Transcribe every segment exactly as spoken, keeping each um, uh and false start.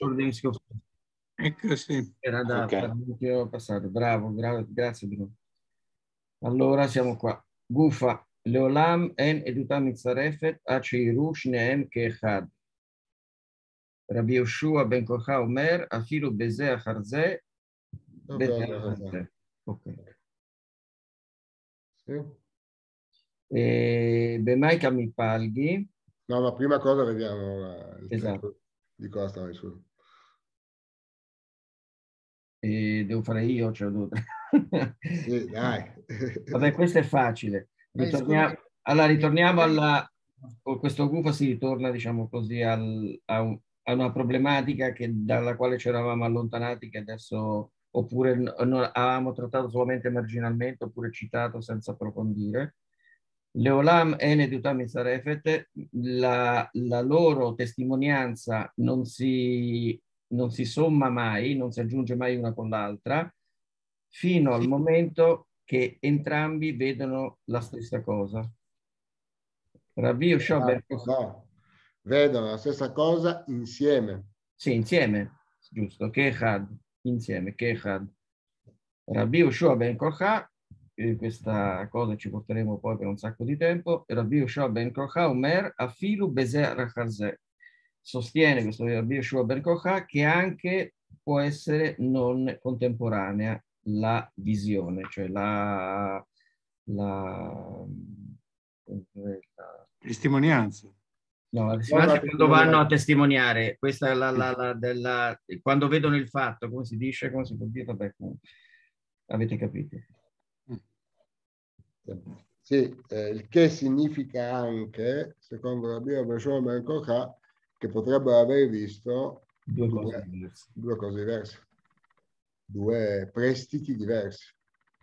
Ecco, sì. Era da okay. passato. Bravo, gra grazie Bruno. Allora siamo qua. Gufa, Leolam en edutam mitzarefet acheiru shneem keechad. Rabbi Yoshua ben Kocha Omer, afilu beze achar ze, beze achar ze. Ok. Sì. E Bemai Kamipalgi. No, ma prima cosa vediamo la, il esatto. di cosa stava su. E devo fare io, cioè devo... Sì, dai. Vabbè, questo è facile. Ritorniamo, allora, ritorniamo alla... Con questo gufo si ritorna, diciamo così, al, a, un, a una problematica che, dalla quale ci eravamo allontanati, che adesso oppure non avevamo trattato solamente marginalmente, oppure citato senza approfondire. Leolam ene diutam mitzarefet, la, la loro testimonianza non si, non si somma mai, non si aggiunge mai una con l'altra, fino al momento che entrambi vedono la stessa cosa. Rabbi Yoshua ah, ben Kocha. No, vedono la stessa cosa insieme. Sì, insieme, giusto, Kechad, insieme, Kechad. Rabbi Yoshua ben Kocha, questa cosa ci porteremo poi per un sacco di tempo. Rabbi Yoshua ben Kocha, Omer, afilu beze rachazeh. Sostiene questo Rabbi Yoshua ben Kocha che anche può essere non contemporanea la visione, cioè la, la, la testimonianza. No, la testimonianza è quando vanno a testimoniare, questa è la, la, la, della, quando vedono il fatto, come si dice, come si può dire, vabbè, avete capito. Sì, eh, il che significa anche, secondo la Bibbia Yoshua ben Kocha, che potrebbero aver visto due, due, cose diverse. due cose diverse, due prestiti diversi.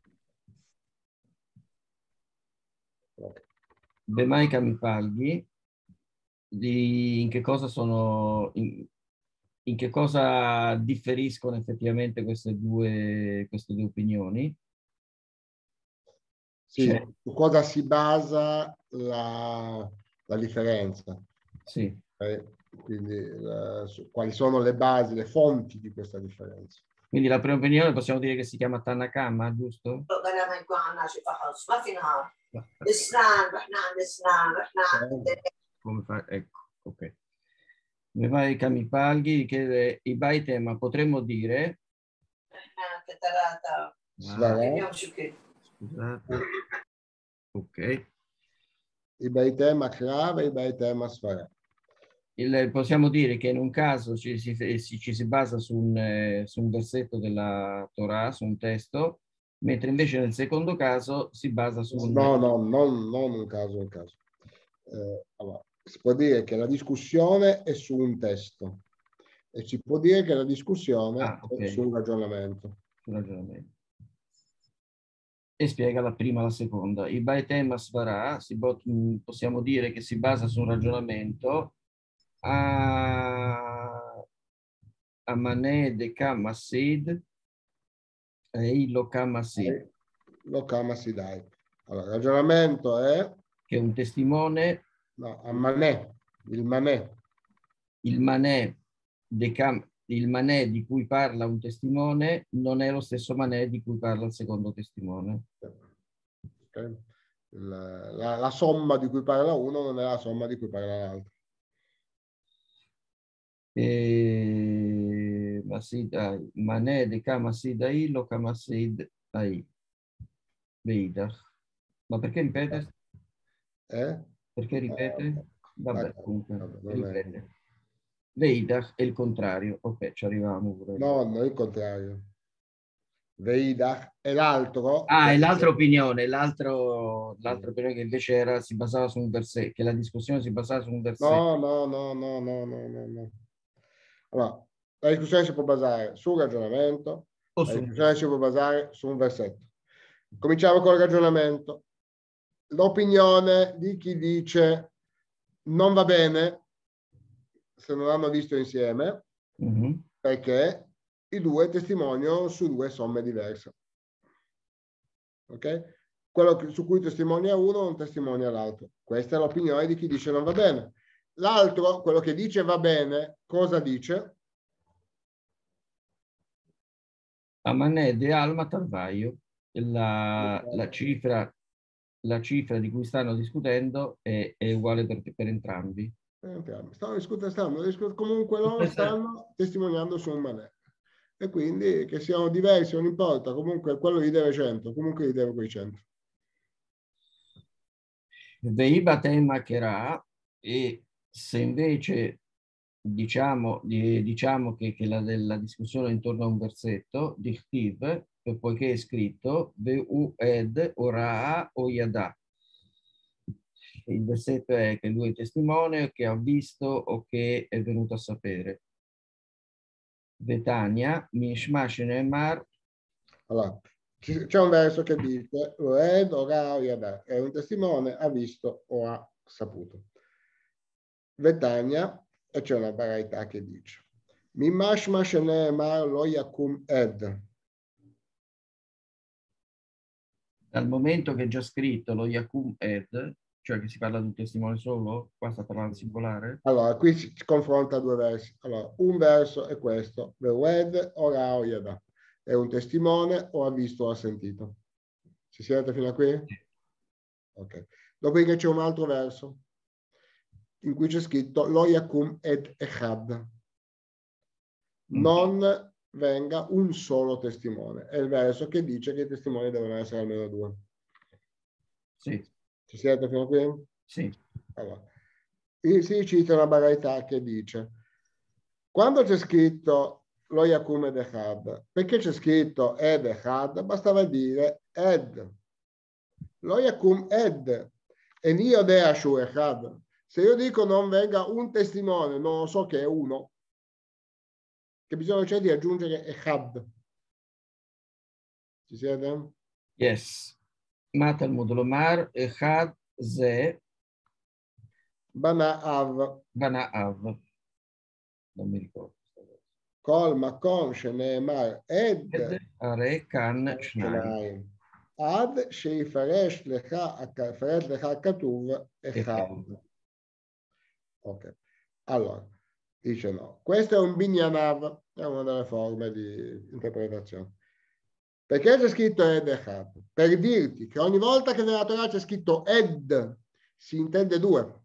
Okay. Bemai Kamipalgi, di in che cosa sono, in, in che cosa differiscono effettivamente queste due, queste due opinioni? Sì, su cosa si basa la, la differenza? Sì. Eh, quindi la, su, quali sono le basi, le fonti di questa differenza? Quindi la prima opinione possiamo dire che si chiama Tanakama, giusto? Come fa? Ecco, ok. Bemai Kamipalgi chiede i baite, ma potremmo dire... Svara. Scusate. Ok. I baitema Krav e i baitema Svara. Il, possiamo dire che in un caso ci si, ci si basa su un, eh, su un versetto della Torah, su un testo, mentre invece nel secondo caso si basa su un... No, no, non, non un caso, un caso. Eh, allora, si può dire che la discussione è su un testo e si può dire che la discussione ah, okay. è su un ragionamento. Su un ragionamento. E spiega la prima e la seconda. I Baetem Asvara, possiamo dire che si basa su un ragionamento a, a Mané de Kamasid e il Lokamasid. Lokamasidai. Allora, il ragionamento è... Che un testimone... No, a Mané, il Mané. Il Mané de Kam, il Mané di cui parla un testimone non è lo stesso Mané di cui parla il secondo testimone. Okay. La, la, la somma di cui parla uno non è la somma di cui parla l'altro. E... Mané de Kamasid ai lo Kamasid ai. Veidach. Ma perché ripete? Eh? Perché ripete? Uh, vabbè, vabbè, comunque, vabbè, ripete. Veidach è il contrario. Ok, ci arriviamo pure. No, non il contrario. Veidach e l'altro. Ah, e l'altra opinione, l'altro, l'altra opinione che invece era, si basava su un versetto, che la discussione si basava su un versetto. No, no, no, no, no, no, no, no. Allora, la discussione si può basare sul ragionamento, o la su discussione si può basare su un versetto. Cominciamo col ragionamento. L'opinione di chi dice non va bene se non l'hanno visto insieme, mm-hmm. perché i due testimoniano su due somme diverse. Ok? Quello su cui testimonia uno non testimonia l'altro. Questa è l'opinione di chi dice non va bene. L'altro, quello che dice va bene, cosa dice? Amanè de Alma Tarvaio, la, la, cifra, la cifra di cui stanno discutendo è, è uguale per, per entrambi. Stanno discutendo, stanno discutendo, comunque loro stanno testimoniando su un Manè. E quindi che siano diversi non importa, comunque quello gli deve cento, comunque gli deve quei cento. Veiba tema Cherà, e se invece diciamo, diciamo che, che la, la discussione è intorno a un versetto, dichtiv, poiché è scritto Veu ed ora o yada. Il versetto è che lui è testimone, che ha visto o che è venuto a sapere. Betania, Mishmash Neemar. Allora, c'è un verso che dice Ed ora o yada, è un testimone, ha visto o ha saputo. Betania, e c'è una varietà che dice Mimashmash Neemar lo yakum ed. Dal momento che è già scritto lo yakum ed, cioè che si parla di un testimone solo, qua sta parlando singolare. Allora, qui si confronta due versi. Allora, un verso è questo, Vewed ora o yada. È un testimone o ha visto o ha sentito. Ci siete fino a qui? Ok. Dopodiché c'è un altro verso in cui c'è scritto Lo yakum ed echad. Non venga un solo testimone. È il verso che dice che i testimoni devono essere almeno due. Sì. Ci siete fino a qui? Sì. Allora, si cita una varietà che dice quando c'è scritto lo yakum ed echad, perché c'è scritto ed echad, bastava dire ed. Lo yakum ed e io dea shu echad. Se io dico non venga un testimone, non so che è uno, che bisogna cioè di aggiungere echad. Ci siete? Yes. Mata il modulo mar, echad ze Bana'av. Bana'av. Non mi ricordo. Kol makom sheneemar ed Are kan shnai. Ad sheifaresh lecha faresh lecha katuv echad. Ok. Allora, dice no. Questo è un binyanav, è una delle forme di interpretazione. Perché c'è scritto ed echad? Per dirti che ogni volta che nella Torah c'è scritto ed, si intende due.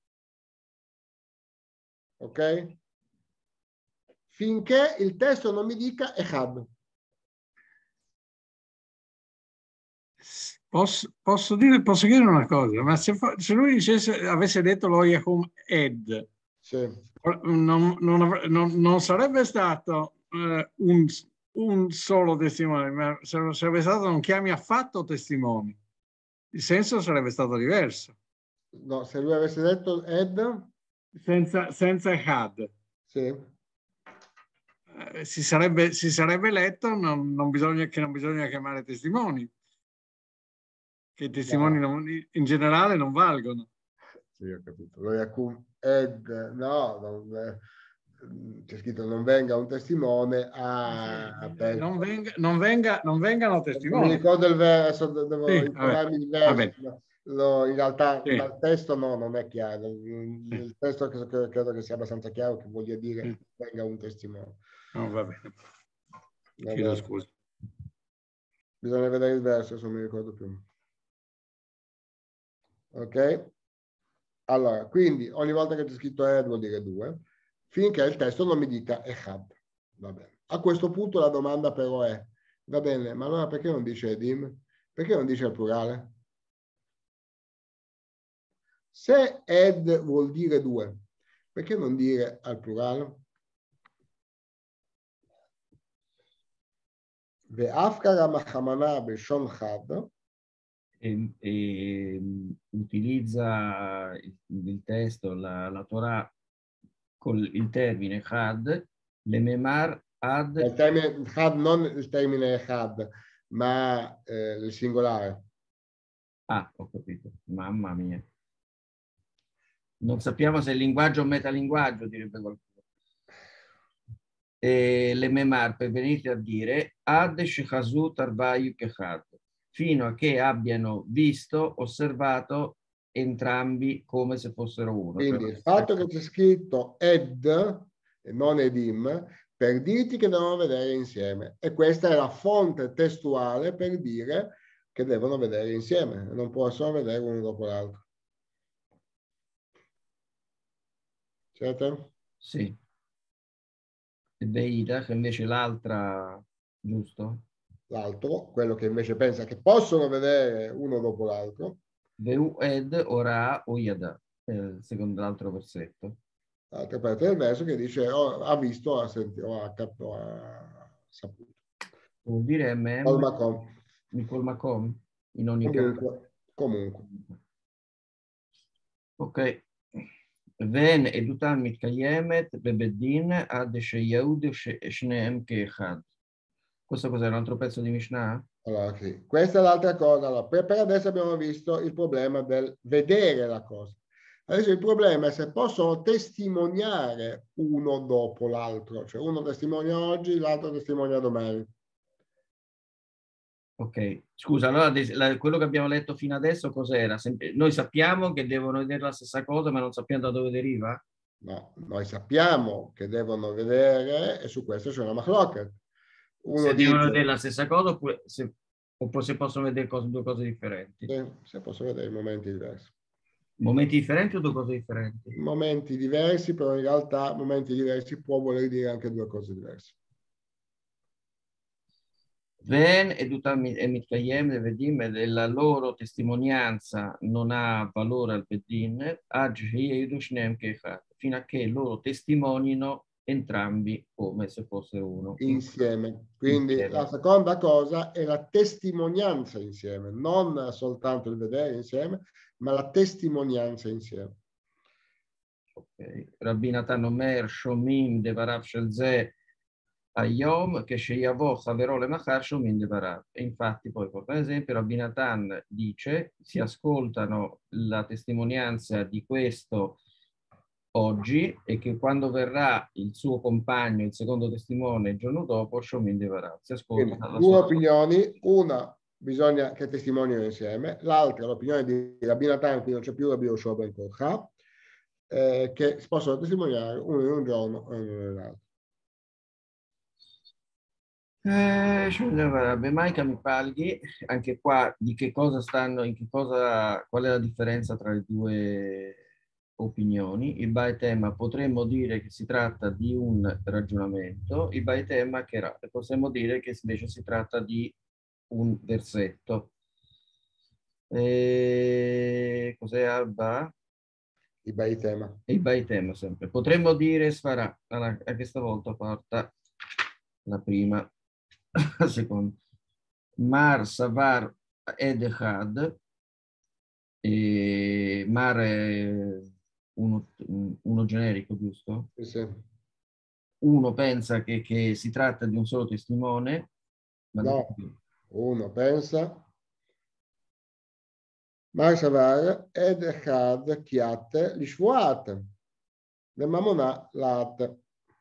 Ok? Finché il testo non mi dica echad. Posso, posso, dire, posso chiedere una cosa, ma se, se lui dicesse, avesse detto lo Yahum Ed, sì. non, non, non, non sarebbe stato eh, un, un solo testimone, ma sarebbe stato non chiami affatto testimoni. Il senso sarebbe stato diverso. No, se lui avesse detto Ed? Senza, senza Had. Sì. Eh, si, sarebbe, si sarebbe letto non, non bisogna, che non bisogna chiamare testimoni. Che i testimoni No. non, in generale non valgono. Sì, ho capito. Lo Yakum Ed, no, non, c'è scritto non venga un testimone a... Sì, non, venga, non, venga, non vengano testimoni. Non mi ricordo il verso, devo sì, ricordarmi il verso. Lo, in realtà sì. dal testo no, non è chiaro. Il, sì. il testo credo, credo che sia abbastanza chiaro che voglia dire sì. venga un testimone. No, va bene. Va Chiedo bene. scusa. Bisogna vedere il verso, se non mi ricordo più. Ok? Allora, quindi ogni volta che c'è scritto ed vuol dire due, finché il testo non mi dica echad. Va bene. A questo punto la domanda però è, va bene, ma allora perché non dice edim? Perché non dice il plurale? Se ed vuol dire due, perché non dire al plurale? Ve'afkara machamana b'shon chad. E, e utilizza il, il testo, la, la Torah, con il termine Chad, le memar ad... Il termine chad, non il termine chad, ma eh, il singolare. Ah, ho capito. Mamma mia. Non sappiamo se è linguaggio o metalinguaggio, direbbe qualcuno. E le memar per venire a dire ad shechazu tarvayu kechad, fino a che abbiano visto, osservato entrambi come se fossero uno. Quindi cioè, il fatto che c'è scritto ed e non edim per dirti che devono vedere insieme. E questa è la fonte testuale per dire che devono vedere insieme, non possono vedere uno dopo l'altro. Certo? Sì. E Veida, che invece l'altra, giusto? L'altro, quello che invece pensa che possono vedere uno dopo l'altro. Veu ed ora o yada, eh, secondo l'altro versetto. L'altra parte del verso che dice oh, ha visto, ha sentito, ha capito, ha saputo. Vuol dire mem, Colmacom. Nicol Macom, in ogni Comunque, caso. comunque. Ok. Ven edutan mitkayemet bebedin ad sheyahud shneem keechad. Questo cos'è? Un altro pezzo di Mishnah? Allora, sì. Questa è l'altra cosa. Allora, per, per adesso abbiamo visto il problema del vedere la cosa. Adesso il problema è se possono testimoniare uno dopo l'altro, cioè uno testimonia oggi, l'altro testimonia domani. Ok, scusa, allora la, quello che abbiamo letto fino adesso cos'era? Noi sappiamo che devono vedere la stessa cosa, ma non sappiamo da dove deriva? No, noi sappiamo che devono vedere e su questo c'è una machloket. Uno se dice, devono vedere la stessa cosa oppure se, oppure se possono vedere cose, due cose differenti. sì, se possono vedere momenti diversi. Momenti differenti o due cose differenti? Momenti diversi, però in realtà momenti diversi può voler dire anche due cose diverse. Ven edutam e mitkayem vedim, la loro testimonianza non ha valore al bedin, fino a che loro testimonino entrambi come se fossero uno. Insieme. Quindi Insieme. la seconda cosa è la testimonianza insieme, non soltanto il vedere insieme, ma la testimonianza insieme. Okay. Rabbi Natan Omer, Shomim, Devarav Shelze, Ayom, che Sheyavo, Chaverole Machar, Shomim, Devarav. E infatti poi, per esempio, Rabbi Natan dice, si ascoltano la testimonianza di questo oggi e che quando verrà il suo compagno, il secondo testimone, il giorno dopo, Shomim, Devarav. Si ascolta la Due sua opinioni, una bisogna che testimoniano insieme, l'altra l'opinione di Rabbi Natan, qui non c'è più Rabbi Yoshua ben Korcha, eh, che si possono testimoniare uno in un giorno e uno nell'altro. Eh, Bemaika mi paghi, anche qua di che cosa stanno, in che cosa, qual è la differenza tra le due opinioni? Il Baetema potremmo dire che si tratta di un ragionamento, il Baetema che era, possiamo dire che invece si tratta di un versetto. E cos'è Alba? Il Baitema. Il Baetema sempre. Potremmo dire Sfarà, anche stavolta porta la prima. Secondo. Mar, Savar ed Echad. E Mar è uno, uno generico, giusto? Sì, sì. Uno pensa che, che si tratta di un solo testimone. Ma No, uno pensa Mar Savar ed Echad Chiat Lishvuat. Le Mamonà Lat.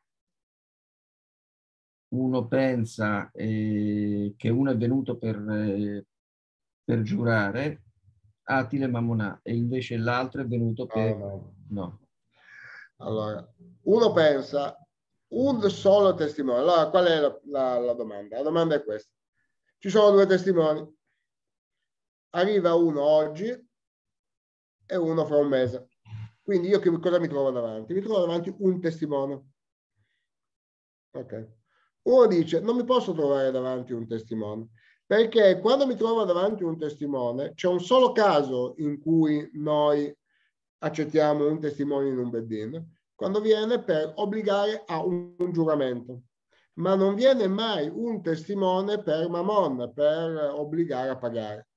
Uno pensa eh, che uno è venuto per, eh, per giurare, Atile Mamonà, e invece l'altro è venuto per... No, no. No. Allora, uno pensa un solo testimone. Allora, qual è la, la, la domanda? La domanda è questa. Ci sono due testimoni. Arriva uno oggi e uno fra un mese. Quindi io che cosa mi trovo davanti? Mi trovo davanti un testimone. Ok. Uno dice, non mi posso trovare davanti un testimone, perché quando mi trovo davanti un testimone, c'è un solo caso in cui noi accettiamo un testimone in un bedin, quando viene per obbligare a un, un giuramento. Ma non viene mai un testimone per Mammon, per obbligare a pagare.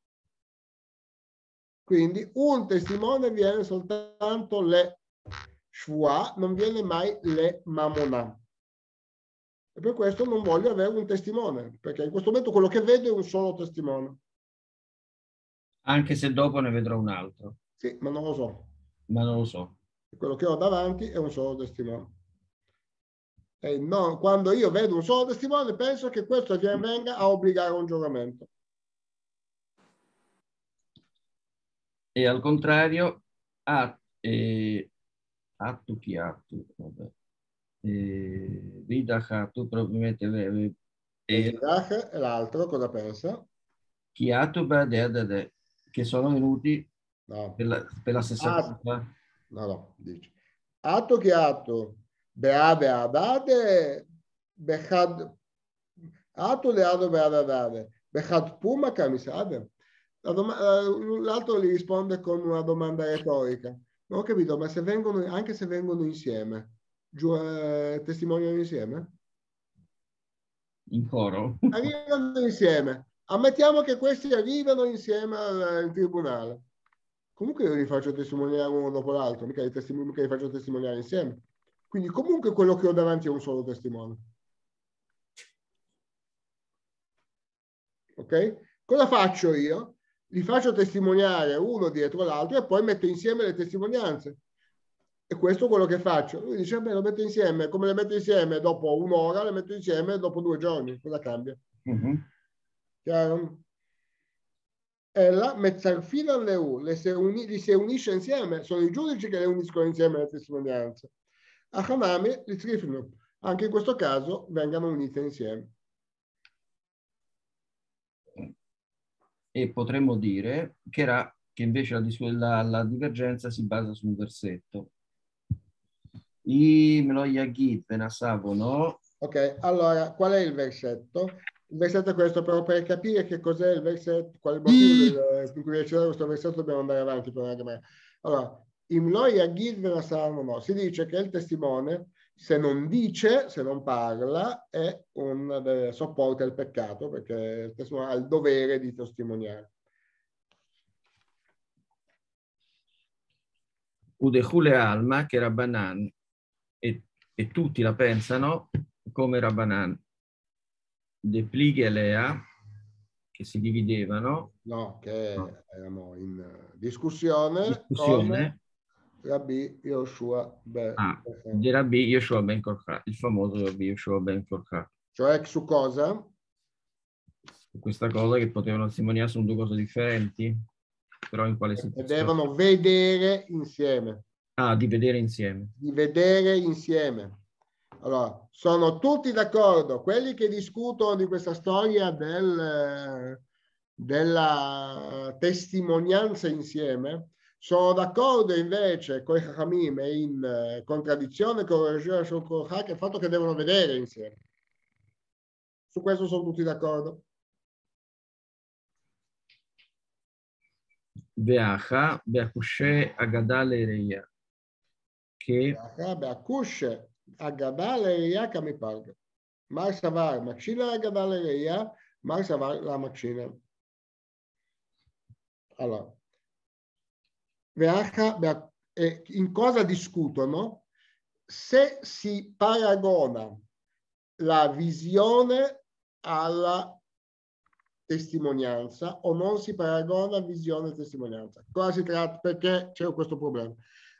Quindi un testimone viene soltanto le shua, non viene mai le mammonà. E per questo non voglio avere un testimone, perché in questo momento quello che vedo è un solo testimone. Anche se dopo ne vedrò un altro. Sì, ma non lo so. Ma non lo so. Quello che ho davanti è un solo testimone. E non, quando io vedo un solo testimone penso che questo venga a obbligare a un giuramento. E al contrario, a, eh, attu chi attu, vabbè. eh, Vidaha, tu probabilmente avevi E l'altro cosa pensa? Chiatuba de che sono venuti No. per la, per la stessa Ah, cosa. no, no, dice. Atto chiato, beade adade, behad, atto le ado beade adade, behad puma camisade. L'altro gli risponde con una domanda retorica. Non ho capito, ma se vengono, anche se vengono insieme, giù, eh, testimoniano insieme? In coro? Arrivano insieme. Ammettiamo che questi arrivano insieme al, al tribunale. Comunque io li faccio testimoniare uno dopo l'altro, mica li, testim- mica li faccio testimoniare insieme. Quindi comunque quello che ho davanti è un solo testimone. Ok? Cosa faccio io? Li faccio testimoniare uno dietro l'altro e poi metto insieme le testimonianze. E questo è quello che faccio. Lui dice, beh, lo metto insieme. Come le metto insieme dopo un'ora, le metto insieme dopo due giorni. Cosa cambia? Mm-hmm. Chiaro? E la mezzalfina le U, le se uni, li si unisce insieme. Sono i giudici che le uniscono insieme le testimonianze. A Hanami, li trifino. Anche in questo caso vengano unite insieme. E potremmo dire che, era, che invece la, la, la divergenza si basa su un versetto. I Mloyagit Venasavono. Ok, allora qual è il versetto? Il versetto è questo, però per capire che cos'è il versetto, qual è il motivo del, in cui recitare questo versetto dobbiamo andare avanti per una chiamata. Allora, i Mloyagit Venasavono, si dice che il testimone, se non dice, se non parla, è un eh, sopporta il peccato, perché il testimone ha il dovere di testimoniare. Udehule Alma, che Rabbanan, e, e tutti la pensano come Rabbanan. De Plighi e Lea, che si dividevano. No, che no. Erano in discussione, discussione. con Rabbi Yoshua Ben ah, di Rabbi Yoshua Ben Korcha, il famoso Rabbi Yoshua Ben Korcha. Cioè su cosa? Questa cosa che potevano testimoniare sono due cose differenti, però in quale situazione? situazione? Devono vedere insieme. Ah, di vedere insieme. Di vedere insieme. Allora, sono tutti d'accordo, quelli che discutono di questa storia del, della testimonianza insieme, sono d'accordo invece con i Chachamim e in contraddizione con il Rav che il fatto che devono vedere insieme. Su questo sono tutti d'accordo. Beacha, Beakushe, Agadale Reia. Che Beacha, Beakushe, Agadale Reia, Kamipalga. Mar Savar, Makshina, Agadale Reia, Mar Savar, la Makshina. Allora, in cosa discutono? Se si paragona la visione alla testimonianza o non si paragona visione e testimonianza. Cosa si tratta? Perché c'è questo problema.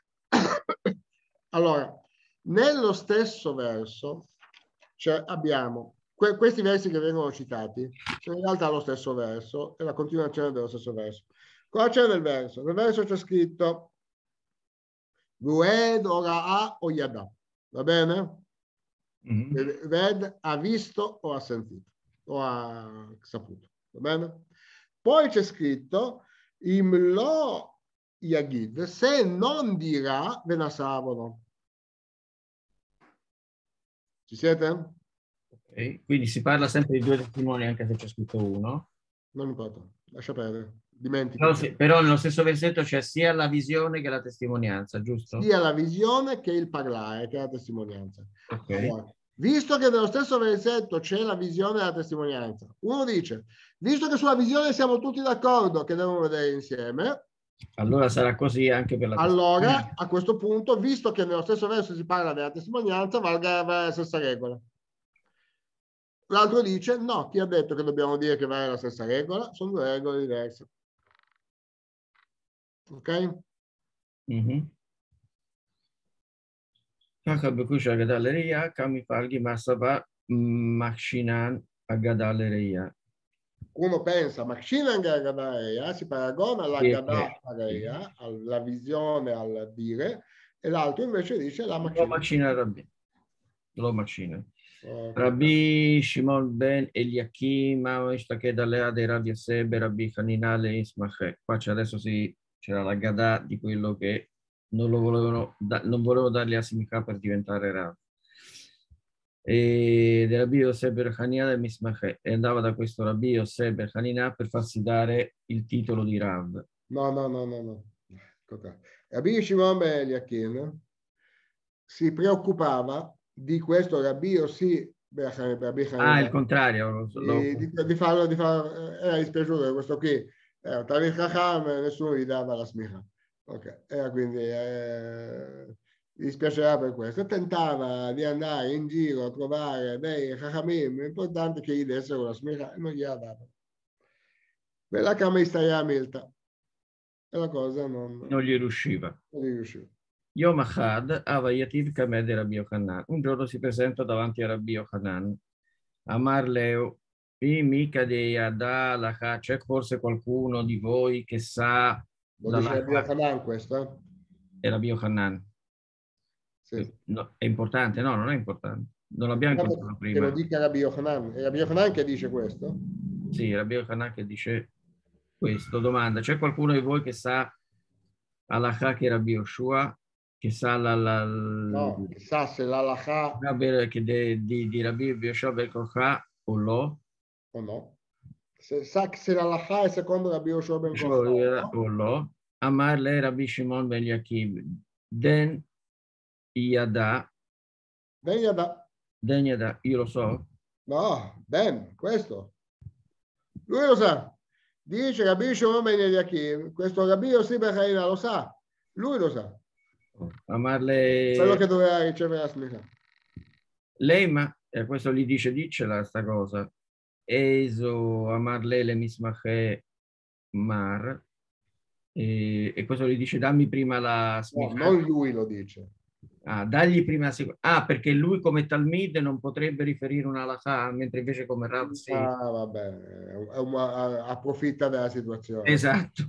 Allora, nello stesso verso cioè abbiamo que questi versi che vengono citati, sono in realtà lo stesso verso, è la continuazione dello stesso verso. Cosa c'è nel verso? Nel verso c'è scritto Ved ora o yada. Va bene? Mm-hmm. Ved ha visto o ha sentito o ha saputo. Va bene? Poi c'è scritto Imlo Yagid, se non dirà venasavono. Ci siete? Okay. Quindi si parla sempre di due testimoni anche se c'è scritto uno. Non importa, lascia perdere, dimentica. Però, sì, però nello stesso versetto c'è sia la visione che la testimonianza, giusto? Sia la visione che il parlare, che la testimonianza. Okay. Allora, visto che nello stesso versetto c'è la visione e la testimonianza, uno dice, visto che sulla visione siamo tutti d'accordo che devono vedere insieme, allora sarà così anche per la allora a questo punto, visto che nello stesso verso si parla della testimonianza, valga la stessa regola. L'altro dice, no, chi ha detto che dobbiamo dire che vale la stessa regola? Sono due regole diverse. Ok? Mm-hmm. Uno pensa, Makshinan Gadareia si paragona alla Gadareia, alla visione, al dire, e l'altro invece dice la Makshinan. lo macina. Okay. Rabbi Shimon ben Eliakim, che dalle de Rabbi Sebe, Rabbi Hanina Ismache. Qua c'è adesso sì, c'era la Gadà di quello che non lo volevano, da, non volevo dargli a Simcha per diventare Rav. E del Rabbi Yosef ber Hanina del Mismache, e andava da questo Rabbi Yosef ber Hanina per farsi dare il titolo di Rav. No, no, no, no, no. Rabbi Shimon ben Eliakim si preoccupava di questo Rabbi Yossi, ah, il contrario, di, di, di farlo, di farlo, era dispiaciuto di questo qui, era Talmid Chacham, nessuno gli dava la smicha, ok, era quindi eh, gli dispiaceva per questo, tentava di andare in giro a trovare dei Chachamim, l'importante che gli dessero la smicha e non gliela dava. Per la Kama Istaya Milta, e la cosa non, non gli riusciva. Non gli riusciva. Yom Achad, Ava Yativ Kamed e Rabbi Yochanan. Un giorno si presenta davanti a Rabbi Yochanan. Amar Leo, mica di Yada Lacha, c'è forse qualcuno di voi che sa Lo dice Rabbi Yochanan questo? È Rabbi Yochanan. Sì. No, è importante? No, non è importante. Non l'abbiamo incontrato prima. Che lo dica Rabbi Yochanan. È Rabbi Yochanan che dice questo? Sì, Rabbi Yochanan che dice questo. Domanda, c'è qualcuno di voi che sa Alacha che Rabbi Yoshua? Che sa la, la, no, che sa se l'Alacha che de, di, di Rabbi Yoshua ben Kocha o lo? O no? Se, sa se l'Alacha è secondo Rabbi Yoshua ben Kocha o lo? Amar le Rabbi Shimon ben Yaakov Den Yada Den Yada Den Yada, io lo so? No, Ben, questo. Lui lo sa. Dice Rabbi Shimon ben Yaakov, questo Rabbi Yossi ben Chaina lo sa. Lui lo sa. Amarle... Quello che doveva ricevere la smicha. Lei, ma eh, questo gli dice, dicela sta cosa. Eso amarle le mismache mar. E, e questo gli dice, dammi prima la smicha. No, non lui lo dice. Ah, dagli prima la Ah, perché lui come Talmid non potrebbe riferire una halakha, mentre invece come Rav sì. Ah, vabbè, è una, approfitta della situazione. Esatto.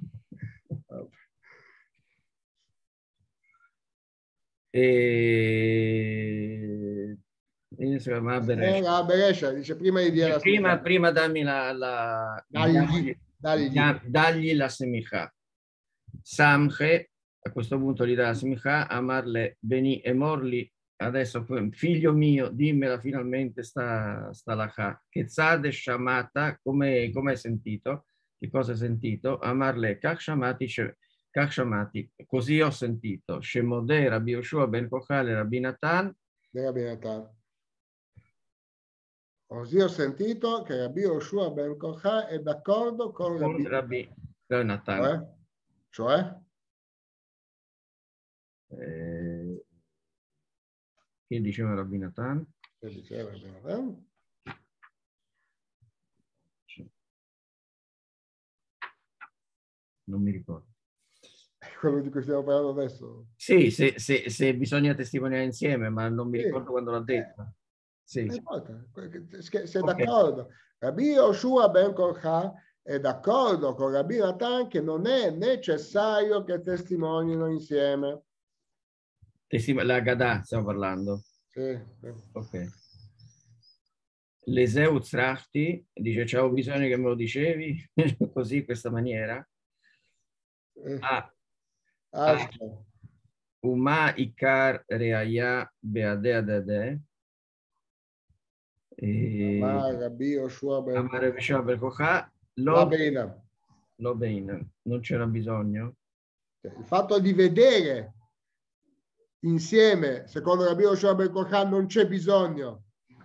E... Ma eh, la Beresha dice prima di dire la prima, prima dammi la, la dagli, dagli. dagli, dagli la semicha. Samche, a questo punto gli dà la semicha, amarle beni e morli. Adesso, figlio mio, dimmela finalmente sta, sta la cha. Che zade shamata, come hai sentito? Che cosa hai sentito? Amarle kach shamati, kach shamati. Così ho sentito. Shemodeh, Rabbi Yoshua ben Kochale, Rabbi Natan. Rabbi Natan. Così ho sentito che Rabbi Yoshua ben Kochà è d'accordo con, con Rabbi, Rabbi Natan. Cioè? Cioè? Eh, che diceva Rabbi Natan? Che diceva Rabbi Natan? Non mi ricordo. Quello di cui stiamo parlando adesso? Sì, se, se, se bisogna testimoniare insieme, ma non mi sì. ricordo quando l'ha detto. Eh. Sì. Sei okay. D'accordo. Rabbi Yoshua ben Kochà è d'accordo con Rabbi Natan che non è necessario che testimonino insieme. Testim- la Gadà stiamo parlando. Sì. Ok. L'eseu Zrachti dice c'avevo bisogno che me lo dicevi così, in questa maniera. Ah. Ah. Uma ikar reaya beadea dede. Rabbi Yoshua ben Kochà lo beina. Lo beina. Non c'era bisogno. Il fatto di vedere insieme, secondo Rabbi Yoshua ben Kochà, non c'è bisogno.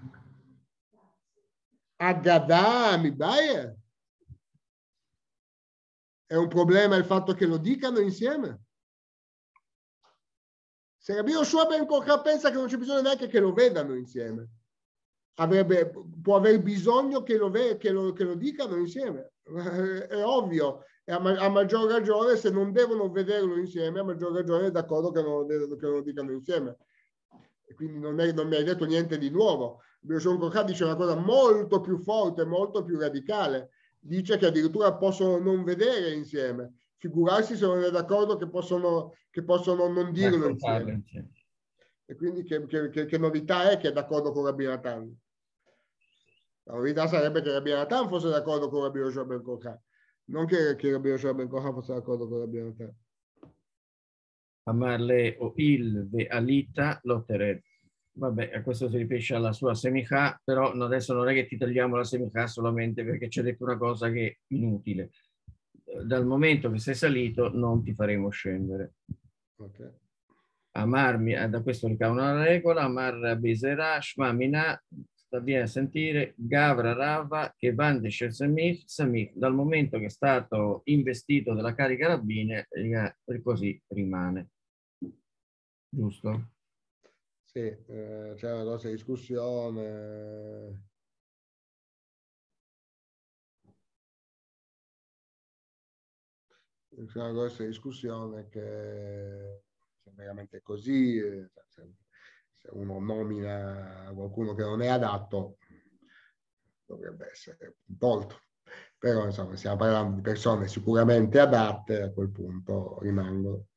Agadà mi baia. È un problema il fatto che lo dicano insieme. Se Rabbi Yoshua ben Kochà pensa che non c'è bisogno neanche che lo vedano insieme, avrebbe, può aver bisogno che lo, che lo, che lo dicano insieme. È ovvio, e a, a maggior ragione se non devono vederlo insieme, a maggior ragione è d'accordo che non, che non lo dicano insieme. E quindi non, è, non mi hai detto niente di nuovo. Rabbi Yoshua ben Kochà dice una cosa molto più forte, molto più radicale. Dice che addirittura possono non vedere insieme. Figurarsi se non è d'accordo che possono, che possono non dirlo insieme. insieme. E quindi che, che, che, che novità è che è d'accordo con Rabbi Natan? La novità sarebbe che Rabbi Natan fosse d'accordo con Rabbi Yoshua ben Korcha, non che, che Rabbi Yoshua ben Korcha fosse d'accordo con Rabbi Natan. Amarle o il ve alita lottere. Vabbè, a questo si riferisce alla sua semicha, però adesso non è che ti togliamo la semicha solamente perché c'è detto una cosa che è inutile. Dal momento che sei salito non ti faremo scendere. Okay. Amarmi, da questo ricava una regola, Amar Bisera, Shmamina, sta viene a sentire Gavra Rava che Vande Samich, Samich, dal momento che è stato investito della carica rabbine, eh, così rimane. Giusto? Sì, eh, c'è una grossa discussione. C'è una grossa discussione che è veramente così. Eh, se, se uno nomina qualcuno che non è adatto, dovrebbe essere tolto. Però insomma stiamo parlando di persone sicuramente adatte, a quel punto rimangono.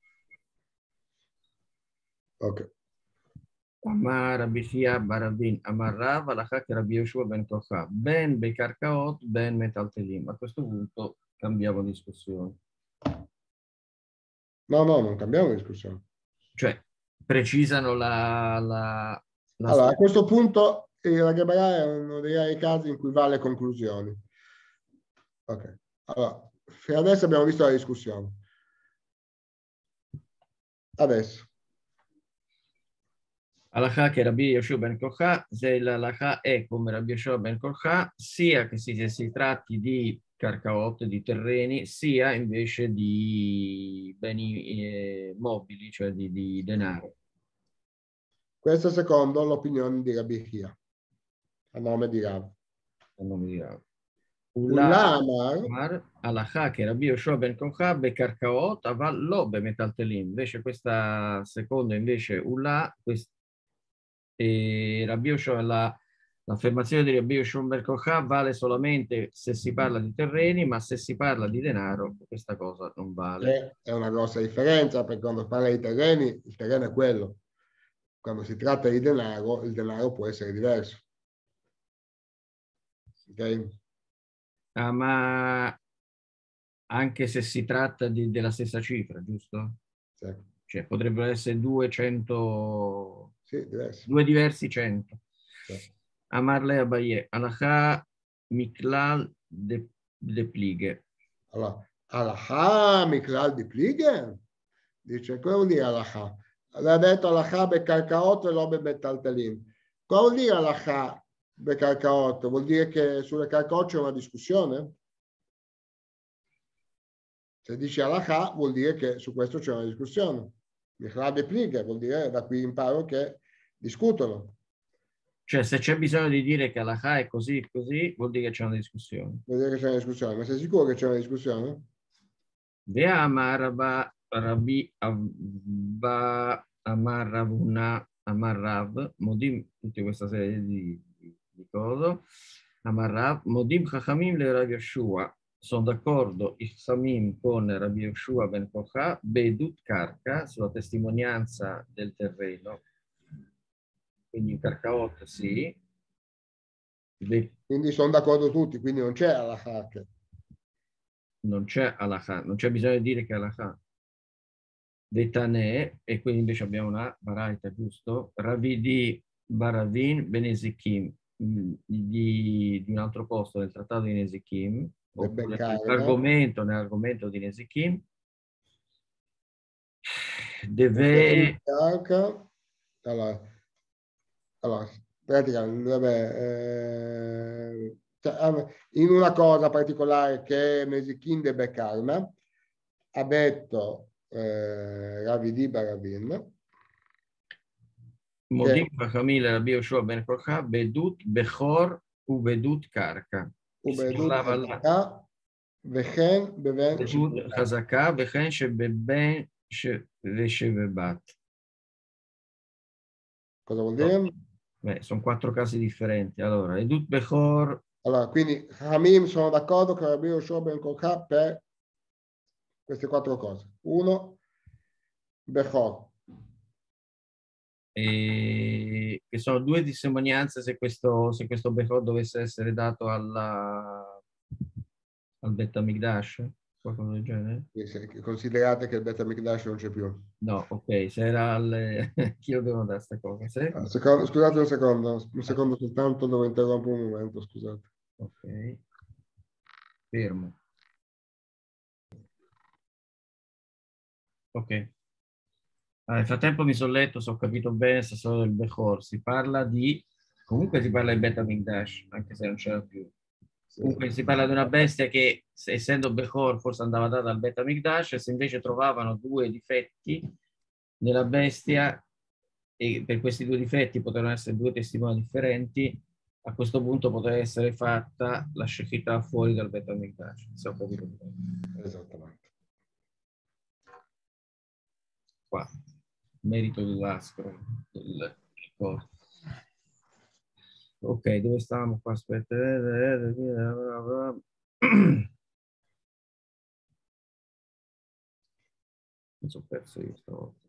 Ok. Amar Abishia Baravin Amarrava la che Rabbi Yoshua ben Kocha ben Bekarkaot ben Metaltelim. A questo punto cambiamo discussione. No, no, non cambiamo discussione. Cioè, precisano la... la, la allora, a questo punto la Gemara è uno dei rari casi in cui va alle conclusioni. Ok. Allora, fino adesso abbiamo visto la discussione. Adesso. Alakha che Rabbi Yoshua ben Kocha, se l'alakha è come Rabbi Yoshua ben Kocha, sia che si, si tratti di carcaot, di terreni, sia invece di beni eh, mobili, cioè di, di denaro. Questo secondo l'opinione di Rabbi Chia, a nome di Rav. A nome di Rav. Ulamar, Alakha che Rabbi Yoshua ben Kocha be carcaot aval lo be metaltelim. Invece questa seconda invece Ula, quest, e Rabbi Yoshua, la, l'affermazione di Rabbi Yoshua ben Kocha vale solamente se si parla di terreni, ma se si parla di denaro questa cosa non vale. è una grossa differenza, perché quando parla di terreni, il terreno è quello. Quando si tratta di denaro, il denaro può essere diverso. Ok? Ah, ma anche se si tratta di, della stessa cifra, giusto? Sì. Cioè potrebbero essere duecento, Sì, diversi. due diversi cento. Sì. Amarle Abaye, Alakha Miklal de, de Plighe. Allora, Alakha Miklal di Plighe? Dice, cosa vuol dire Alakha? L'ha detto Alakha Bekarkaot e Lobe Betaltelim. Cosa vuol dire Alakha Bekarkaot? Vuol dire che sulle Karkaot c'è una discussione? Se dici Alakha vuol dire che su questo c'è una discussione. Miklal di Plighe vuol dire, da qui imparo che discutono. Cioè, se c'è bisogno di dire che Alakha è così così, vuol dire che c'è una discussione. Vuol dire che c'è una discussione, ma sei sicuro che c'è una discussione? Vea Amaraba Rabbi Abba Amaravuna Amarav, Modim, tutta questa serie di, di, di cose. Amarav, Modim Chachamim le Rabbi Yoshua. Sono d'accordo i Chachamim con Rabbi Yoshua ben Kocha, Bedut Karka, sulla testimonianza del terreno. Quindi in Karkaot sì. Be, Quindi sono d'accordo tutti, quindi non c'è Alakha. non c'è Alakha, non c'è bisogno di dire che è Alakha. Detane, e quindi invece abbiamo una baraita, giusto? Ravidi Baravin Benezikim, di, di un altro posto del trattato di Nezikim, oppure nell'argomento, nell'argomento di Nezikim, deve... Allora, allora praticamente, vabbè, eh, cioè, in una cosa particolare che Nezikim de Bekarma ha detto eh, Ravidi Baravin, Modim Famiglia Rabbi Yoshua ben Kocha, Bedut Bechor u Bedut Karka. Ubedut Hazaka, Vechen Beven Bedut Hazaka, Vechen Shebeben Veshevebat. Cosa vuol dire? Beh, sono quattro casi differenti. Allora, Edut Bechor. Allora, quindi Hamim sono d'accordo con Rabbi Yoshua ben Kocha per queste quattro cose. Uno, Bechor. e che sono due testimonianze se questo, se questo Bechor dovesse essere dato alla, al Bet Hamikdash, qualcosa del genere? Considerate che il Bet Hamikdash non c'è più. No, ok, se era al... chi lo devono dare questa cosa? Se... Ah, secondo, scusate un secondo, un secondo soltanto, devo interrompere un momento, scusate. Ok, fermo. Ok. Ah, nel frattempo mi sono letto, se ho capito bene, questa storia del Bechor. Si parla di... Comunque si parla di Bet Hamikdash, anche se non c'era più. Sì. Comunque si parla di una bestia che, essendo Bechor, forse andava data al Bet Hamikdash, e se invece trovavano due difetti nella bestia, e per questi due difetti potevano essere due testimoni differenti, a questo punto poteva essere fatta la shechita fuori dal Bet Hamikdash. Se ho capito bene. Esattamente. Qua, merito dell'aspro, del corpo. Ok, dove stavamo qua? Aspetta. Mi sono perso io stavolta.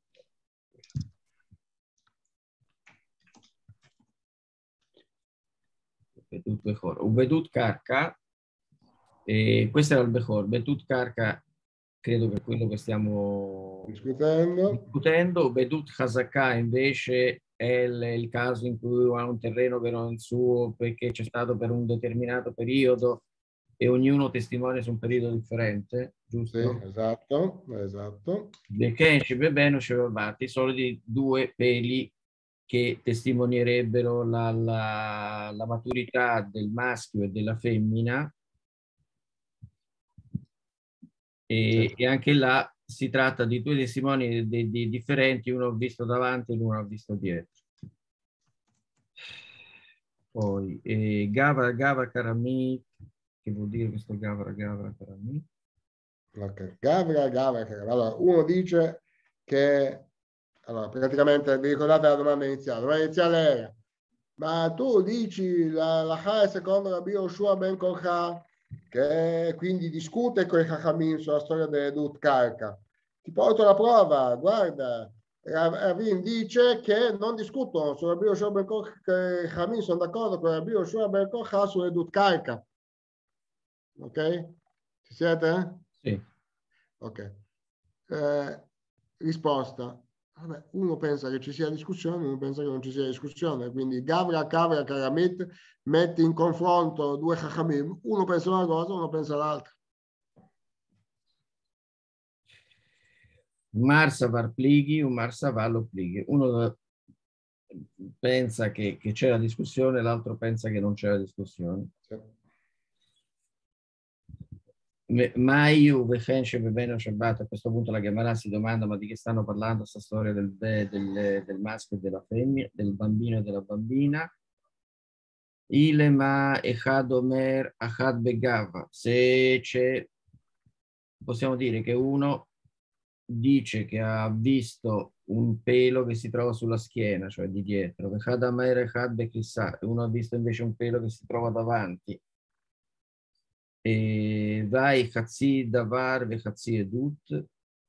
Vedut Bechor. Vedut Karka, e questo era il Bechor. Vedut Karka, credo che è quello che stiamo discutendo. discutendo. Vedut Chazakah invece è il, il caso in cui ha un terreno che non è il suo perché c'è stato per un determinato periodo e ognuno testimonia su un periodo differente, giusto? Sì, esatto, esatto. Perché ci bene i soliti due peli che testimonierebbero la, la, la maturità del maschio e della femmina, e, Sì. e anche là si tratta di due testimoni di, di, differenti, uno ha visto davanti e uno ha visto dietro. Poi eh, Gavra Gavra Karamit, che vuol dire questo Gavra Gavra Karamit? Ok, Gavra Gavra Karamit. Allora, uno dice che, allora, praticamente, vi ricordate la domanda iniziale? La domanda iniziale era, ma tu dici la, la Chai secondo Rabbi Yoshua ben Kocha, che quindi discute con i Chachamim sulla storia dell'Edut Karka. Ti porto la prova, guarda, Ravin dice che non discutono su Rabbi Yoshua ben Kocha, che i Chachamim sono d'accordo con Rabbi Yoshua ben Kocha sull'Edut Karka. Ok? Ci siete? Sì. Ok. Eh, risposta. Vabbè, uno pensa che ci sia discussione, uno pensa che non ci sia discussione. Quindi Gavra, Kavra, Karamit metti in confronto due Chachamim. Uno pensa una cosa, uno pensa l'altra. Marsavar plighi, un Marsavallo plighi. Uno pensa che, che c'è la discussione, l'altro pensa che non c'è la discussione. Sì. Mai bene Shabbat, a questo punto la Gemara si domanda ma di che stanno parlando questa storia del, del, del maschio e della femmina, del bambino e della bambina. Ilema Echad Omer Achad Begava. Se c'è, possiamo dire che uno dice che ha visto un pelo che si trova sulla schiena, cioè di dietro. Echad Omer Echad Bekissa. Uno ha visto invece un pelo che si trova davanti. E vai Cazzi Davar ve Cazzi Edut.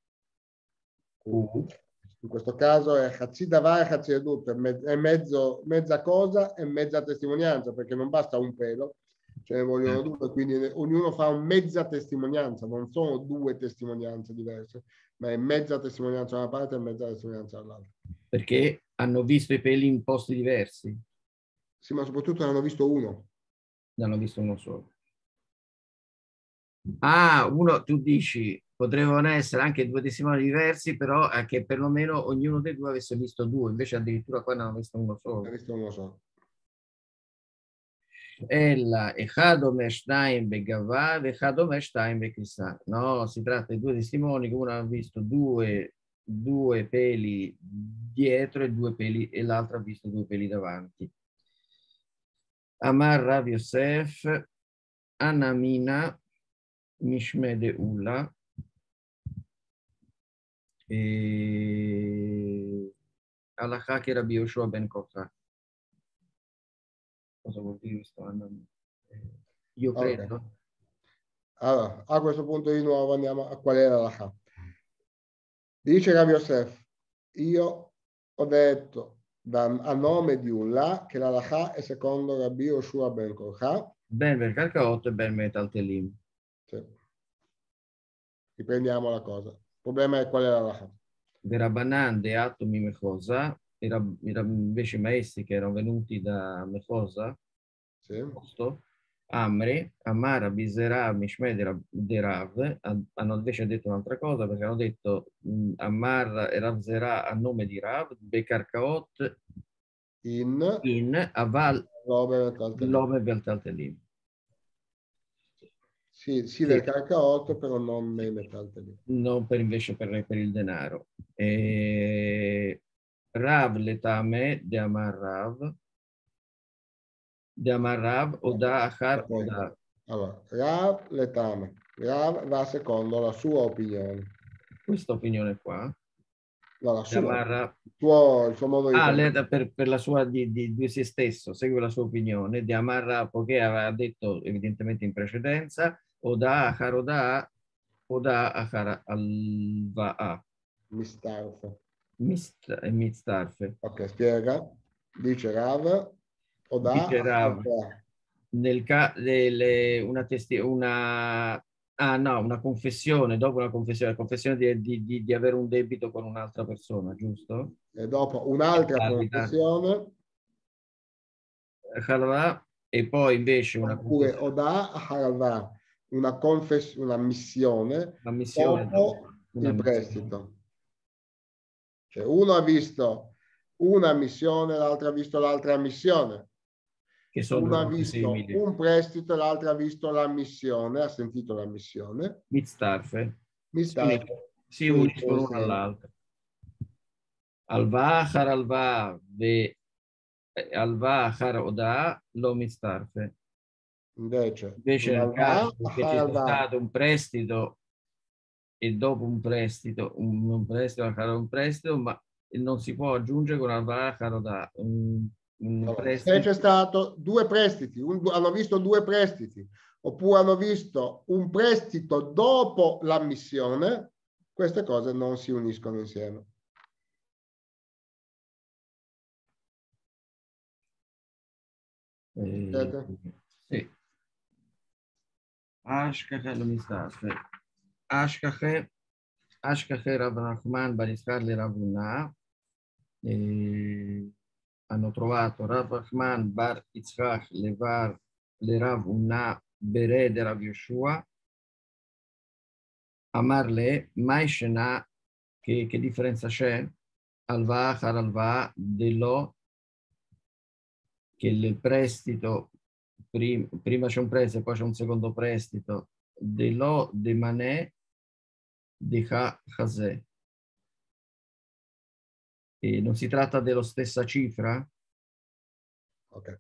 Uh. In questo caso è Cazzi Davar e Cazzi Edut, è mezzo, mezza cosa e mezza testimonianza, perché non basta un pelo, ce ne vogliono Eh. due, quindi ognuno fa un mezza testimonianza, non sono due testimonianze diverse, ma è mezza testimonianza da una parte e mezza testimonianza dall'altra. Perché hanno visto i peli in posti diversi? Sì, ma soprattutto ne hanno visto uno. Ne hanno visto uno solo. Ah, uno, tu dici, potevano essere anche due testimoni diversi, però eh, che perlomeno ognuno dei due avesse visto due, invece addirittura qua ne hanno visto uno solo. Ne visto uno solo. Ella Echad Omer Shnaim Begavà e Echad Omer Shnaim Bekissà. No, si tratta di due testimoni che uno ha visto due, due peli dietro e due peli e l'altro ha visto due peli davanti. Amar Rav Yosef Anamina Mishmede Ulla e Alakha che Rabbi Yoshua ben Kocha. Cosa vuol dire questo? Io credo. Okay. Allora, a questo punto di nuovo andiamo a qual era la H. Dice Rabbi Yosef, io ho detto da, a nome di un la, che la lacha è secondo Rabbi Yoshua ben Korcha. Ben Verkarkaot e Ben Metaltelim. Sì. Riprendiamo la cosa. Il problema è qual è la lacha. Verabanan de Atomi Mechosa, invece i maestri che erano venuti da Mechosa, Sì. posto, Amri, Amara, Biserav, Mishme de Rav, hanno invece detto un'altra cosa perché hanno detto mh, Amar e Rav Zera a nome di Rav, Bekarkaot In, in Aval Lome Lome Beltaltelim. Sì, sì, Sì. del Karkaot, però non nei Metaltelim. Non per invece per, per il denaro. E Rav letame de Amar Rav, de Amar Rav o da Achar o da. Allora, Rav letame. Rav va secondo la sua opinione. Questa opinione qua. No, la De sua. Amar Rav. Il suo, il suo modo di Ah, pensare. le, per, per la sua di, di, di se stesso, segue la sua opinione. De Amar Rav, poiché aveva detto evidentemente in precedenza, o da Achar o da o da Achar al-Va'a. Mistarfe. Mist, Mistarfe. Ok, spiega. Dice Rav o da Dice Rav, Achar. nel ca- le, le, una, testi- una, ah, no, una confessione, dopo una confessione, la confessione di, di, di, di avere un debito con un'altra persona, giusto? E dopo un'altra confessione. E poi invece una Oppure o confessione, da Harva, una, confess- una missione una missione dopo una il missione. prestito. Cioè uno ha visto una missione, l'altro ha visto l'altra missione. Che sono Uno ha molto visto simili. un prestito, l'altro ha visto la missione, ha sentito la missione. Mitztarfe. Mi Si, sta uniscono, si uniscono uno all'altro. Alva, Har Alva, Ve Alva, Har Oda, lo Mitztarfe. Invece, Invece nel Alva, caso che ci sia stato un prestito e dopo un prestito, un, un prestito, un prestito, ma non si può aggiungere con Alva, Har Oda. Un, un allora, prestito. se c'è stato due prestiti, un, hanno visto due prestiti, oppure hanno visto un prestito dopo l'ammissione, queste cose non si uniscono insieme. Eh, sì. Ashkache lo Mitztarfe. Ashkache, Ashkache Rav Nachman Bariskar le Ravuna. Hanno trovato Rav Nachman Bar Yitzchak Levar le Ravuna Bered Rav Yoshua. Amarle Maishena, che, che differenza c'è? Alva, Har Alva, dello, che il prestito, prim, prima c'è un prestito e poi c'è un secondo prestito, dello, de Mané, di Chazè. E non si tratta della stessa cifra? Ok.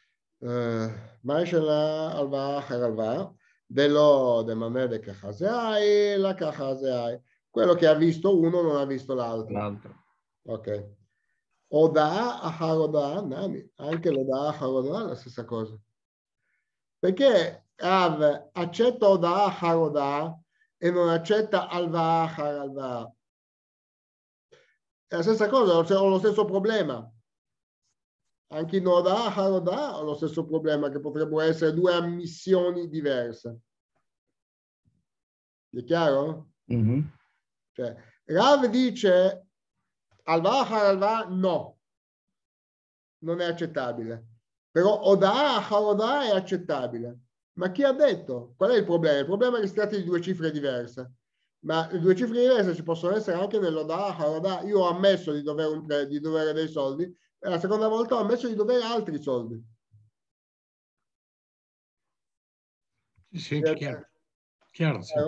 Maishena Alva, Har Alva, dello de Mané de Kachaseai, la Kachaseai. Quello che ha visto uno non ha visto l'altro. L'altro. Ok. Oda a Haroda, Nani, anche l'Oda a Haroda è la stessa cosa. Perché Rav accetta Oda a Haroda e non accetta Alva a Haralva? È la stessa cosa, ho lo stesso problema. Anche in Oda a Haroda ho lo stesso problema, che potrebbero essere due ammissioni diverse. È chiaro? Mm-hmm. Cioè, Rav dice Alva a Haralva no. Non è accettabile. Però Oda a Haroda è accettabile. Ma chi ha detto? Qual è il problema? Il problema è che si tratta di due cifre diverse. Ma le due cifre diverse ci possono essere anche nell'Oda a Haroda. Io ho ammesso di dovere, un pre, di dovere dei soldi e la seconda volta ho ammesso di dovere altri soldi. Sì, sì, chiaro. Chiaro, sì.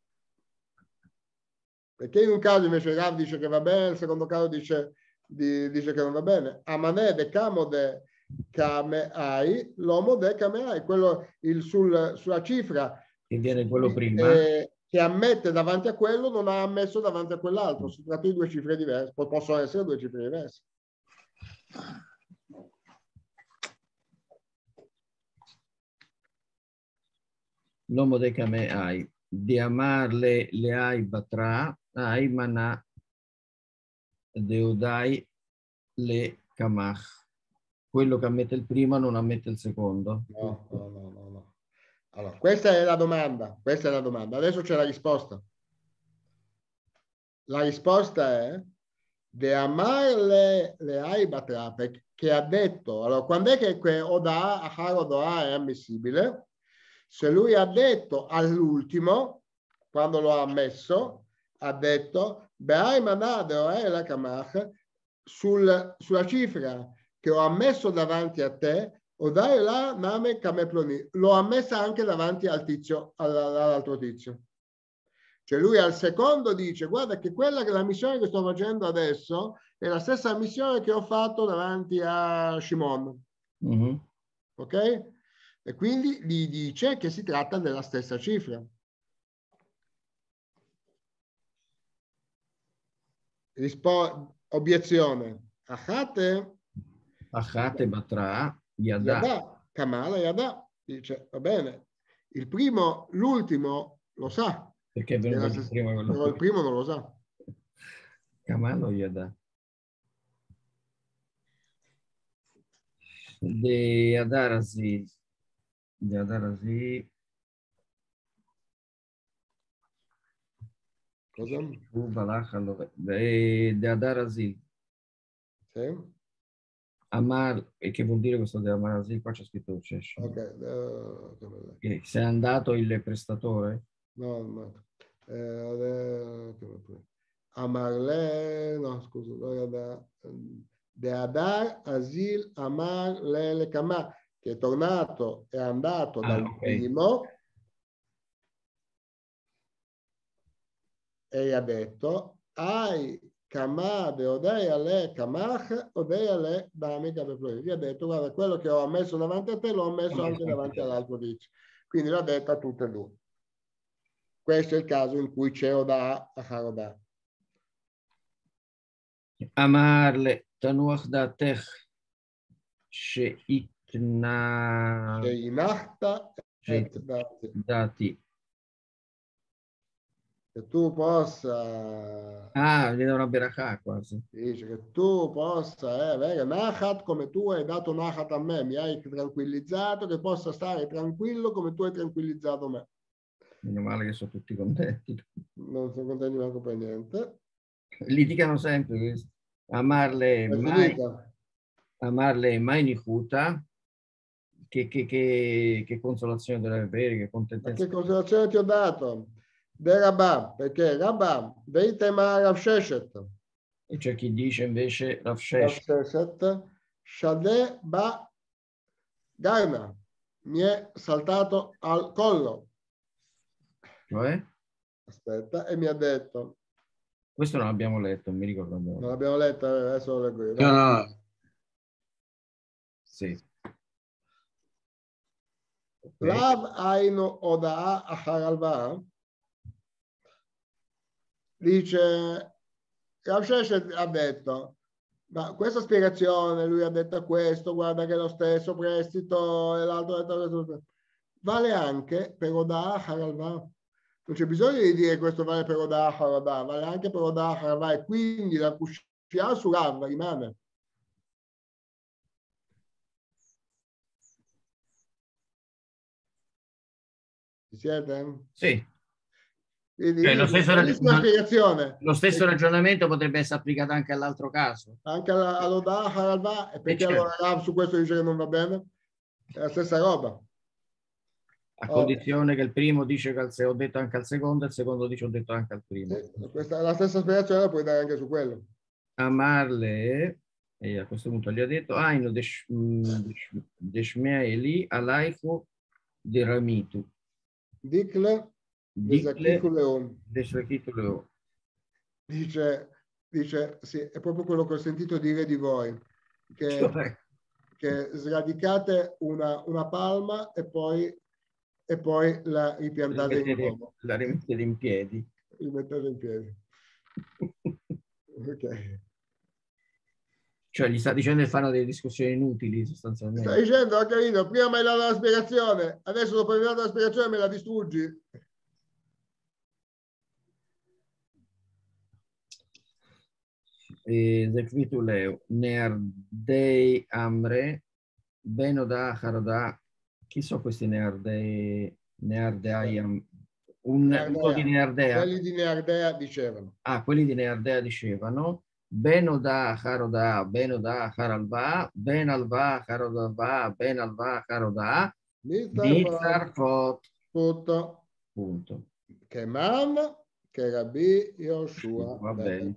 Perché in un caso invece Rav dice che va bene, nel secondo caso dice, di, dice che non va bene. Amane de camode Kame hai, l'uomo de Kame hai, quello il, sul, sulla cifra che viene quello prima, eh, che ammette davanti a quello non ha ammesso davanti a quell'altro. Si tratta di due cifre diverse, possono essere due cifre diverse. l'uomo de Kame hai, di amarle le hai batra, hai mana deodai le Kamach. Quello che ammette il primo non ammette il secondo. No, no, no, no, no. Allora, questa è la domanda, questa è la domanda. Adesso c'è la risposta. La risposta è De Amar le, le Aibatrapek, che ha detto, allora quando è che que Oda, Ahar Oda è ammissibile? Se lui ha detto all'ultimo, quando lo ha ammesso, ha detto Be'ai manade o la Kamach, sul, sulla cifra che ho ammesso davanti a te, Oda la name Kameploni, l'ho ammessa anche davanti al tizio, all'altro tizio. Cioè lui al secondo dice guarda che quella che la missione che sto facendo adesso è la stessa missione che ho fatto davanti a Shimon. Mm-hmm. Ok? E quindi gli dice che si tratta della stessa cifra. Rispo- obiezione. Achate. Achate Batra, Yada. Yada. Kamala Yada. Dice va bene. Il primo, l'ultimo lo sa. Perché è venuto il primo, quello però il primo non lo sa. Kamala Yada. De Adarasi. De Adarasi. Cosa? De, de Adarasi. Sì. Amar, e che vuol dire questo de Adarasi? Qua c'è scritto c'è. Ok. Uh, che se è andato il prestatore? No, no. Eh, Amarle, no, scusa, da, de Adar Asil Amar Lele Kama, che è tornato, è andato Ah, dal okay. primo e gli ha detto ai Kama de Odeia le Kamach Odeia le Dami Kameploi. Gli ha detto guarda, quello che ho messo davanti a te l'ho messo anche davanti all'altro dice. Quindi l'ha detto a tutte e due. Questo è il caso in cui c'è Oda a Haroda. Amarle Tanuach Datech Sheitna Sheinachta et Dati. Che tu possa... Ah, gli do una berachà quasi. Dice che tu possa, eh, avere Nachat come tu hai dato Nachat a me, mi hai tranquillizzato, che possa stare tranquillo come tu hai tranquillizzato me. Meno male che sono tutti contenti. Non sono contenti manco per niente. Litigano sempre questo. Amarle È mai, finita. amarle mai nicuta. Che, che, che, che consolazione deve avere, che Ma contentezza. che consolazione ti ho dato? De Rabba, perché Rabba, Veitema Rav Sheshet. E c'è chi dice invece Rav Rav Shesh. Sheshet, Shade Ba Garna, mi è saltato al collo. Cioè? Aspetta, e mi ha detto, Questo non l'abbiamo letto, non mi ricordo. non l'abbiamo letto, adesso lo leggo io. No, no. Sì. Okay. Lav Aino Oda Aharalva dice, Rav Sheshet ha detto, ma questa spiegazione, lui ha detto questo, guarda che è lo stesso prestito, e l'altro ha detto questo, vale anche per Oda Aharalva. Non c'è bisogno di dire questo vale per Oda Aharalva, vale anche per Oda Aharalva, e quindi la Kushia su Rav rimane. Ci siete? Sì. Quindi, Cioè, lo, stesso bellissima rag- spiegazione. lo stesso ragionamento potrebbe essere applicato anche all'altro caso. Anche all'Oda Haralva, e perché E allora certo. Rav su questo dice che non va bene? È la stessa roba. A Oh, condizione che il primo dice che se ho detto anche al secondo, e il secondo dice ho detto anche al primo. sì, questa, la stessa spiegazione la puoi dare anche su quello. Amarle, e a questo punto gli ha detto, Aino Deshmeeli Alaifu di Ramitu. Dikle Dikle Leon. Desrakituleo. Dice, dice, sì, è proprio quello che ho sentito dire di voi, che, che sradicate una, una palma e poi, e poi la ripiantate di nuovo. La rimettete in piedi. Rimettete in piedi. Ok. Cioè gli sta dicendo che fanno delle discussioni inutili Sta sostanzialmente. dicendo, ho capito, prima mi hai dato la spiegazione, adesso dopo che mi hai dato la spiegazione me la distruggi. Zekvituleu, Neardei Amre, Benoda Haroda. Chi sono questi Neardei? Neardei Amre? Un uno di Neardea? Quelli di Neardea dicevano. Ah, quelli di Neardea dicevano Benoda Haroda, Benoda Haralva, Benalva Harodava, Benalva Haroda, Nitzarfot. Tutto. Punto. Che man, che Rabbi Yoshua. Va bene.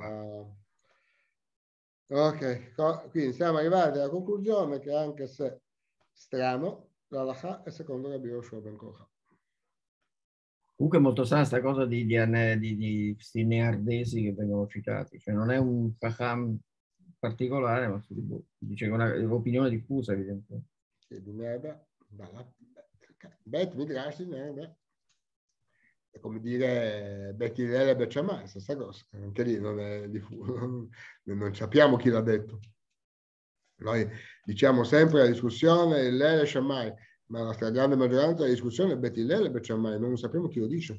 Ok, quindi siamo arrivati alla conclusione che anche se strano, l'Alaha è secondo Rabbi Yoshua ben Korah. Comunque è molto sana sta cosa di, di, di, di questi neardesi che vengono citati, cioè non è un Chacham particolare, ma si dice che è un'opinione diffusa evidentemente. Sì, di Nearda, Bet Midrash di Nearda. È come dire Betty Lele e Becciamai, stessa cosa, anche lì non è diffuso, non sappiamo chi l'ha detto. Noi diciamo sempre la discussione il Lele e Shammai, ma la stragrande maggioranza della discussione è Betty Lele e Becciamai, non sappiamo chi lo dice.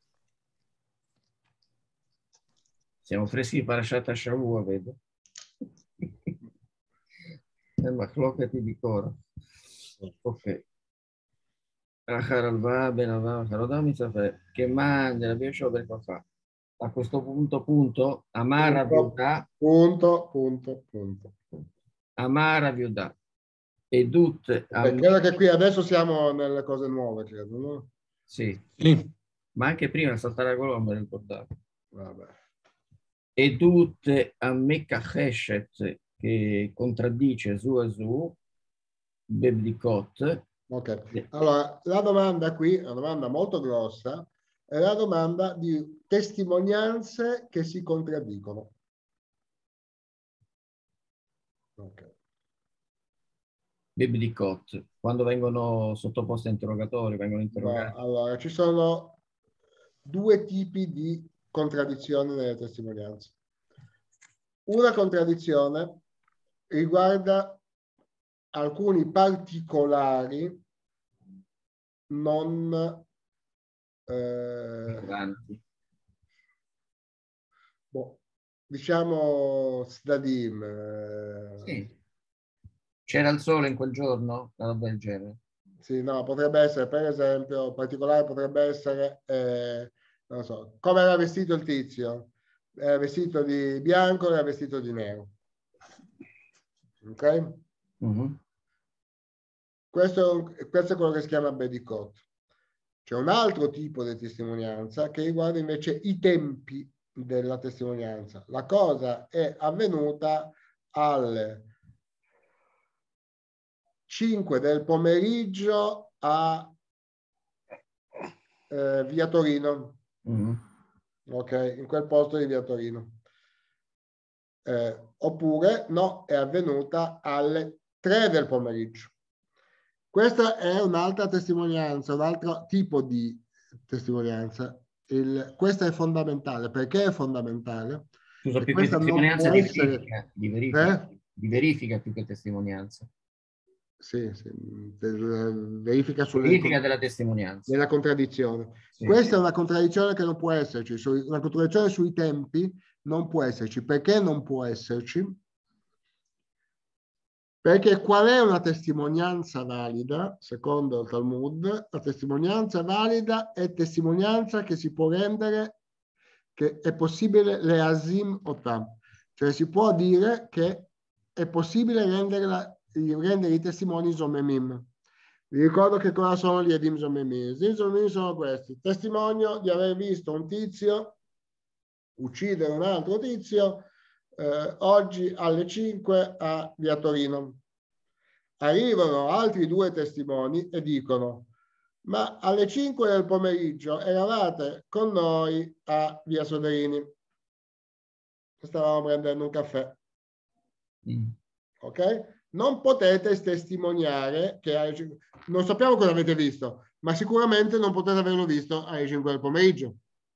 Siamo freschi di Parashat Shavua, vedo. È Machlokati di Cora. Ok. Acharalva, Benalva, Acharodam, che mangia la Biosho per fa. A questo punto, punto, Amara Viuda. Punto, punto, punto. Amara Viuda. E Dut. Beh, credo che qui adesso siamo nelle cose nuove, credo, no? Sì. Sì. Ma anche prima saltare la colonna, mi ricordavo. Vabbè. E Dut a Mekacheshet, che contraddice su a su, Bebdikot. Ok, allora la domanda qui, una domanda molto grossa, è la domanda di testimonianze che si contraddicono. Ok. Bebdikot, quando vengono sottoposti a interrogatori, vengono interrogati. No, allora, ci sono due tipi di contraddizioni nelle testimonianze. Una contraddizione riguarda alcuni particolari non eh, boh, diciamo Sdadim. Eh, sì. C'era il sole in quel giorno? Una roba del genere. Sì, no, potrebbe essere, per esempio, particolare potrebbe essere, eh, non so, come era vestito il tizio. Era vestito di bianco, era vestito di nero. Ok? Mm-hmm. Questo, questo è quello che si chiama Bedicot. C'è un altro tipo di testimonianza che riguarda invece i tempi della testimonianza. La cosa è avvenuta alle cinque del pomeriggio a eh, Via Torino. Mm-hmm. Ok, in quel posto di Via Torino. Eh, oppure no, è avvenuta alle tre del pomeriggio. Questa è un'altra testimonianza, un altro tipo di testimonianza. Il, questa è fondamentale. Perché è fondamentale? Scusa, più che testimonianza di essere... verifica, di verifica, eh? di verifica più che testimonianza. Sì, sì, verifica sulle verifica della testimonianza. Della contraddizione. Sì. Questa è una contraddizione che non può esserci, una contraddizione sui tempi non può esserci. Perché non può esserci? Perché qual è una testimonianza valida? Secondo il Talmud, la testimonianza valida è testimonianza che si può rendere, che è possibile le asim otam, cioè si può dire che è possibile rendere, la, rendere i testimoni zomemim. Vi ricordo che cosa sono gli edim zomemim. Gli edim zomemim sono questi: testimonio di aver visto un tizio uccidere un altro tizio Eh, oggi alle cinque a Via Torino. Arrivano altri due testimoni e dicono: ma alle cinque del pomeriggio eravate con noi a Via Soderini, stavamo prendendo un caffè. Mm. Ok? Non potete testimoniare che alle... non sappiamo cosa avete visto, ma sicuramente non potete averlo visto alle cinque del pomeriggio.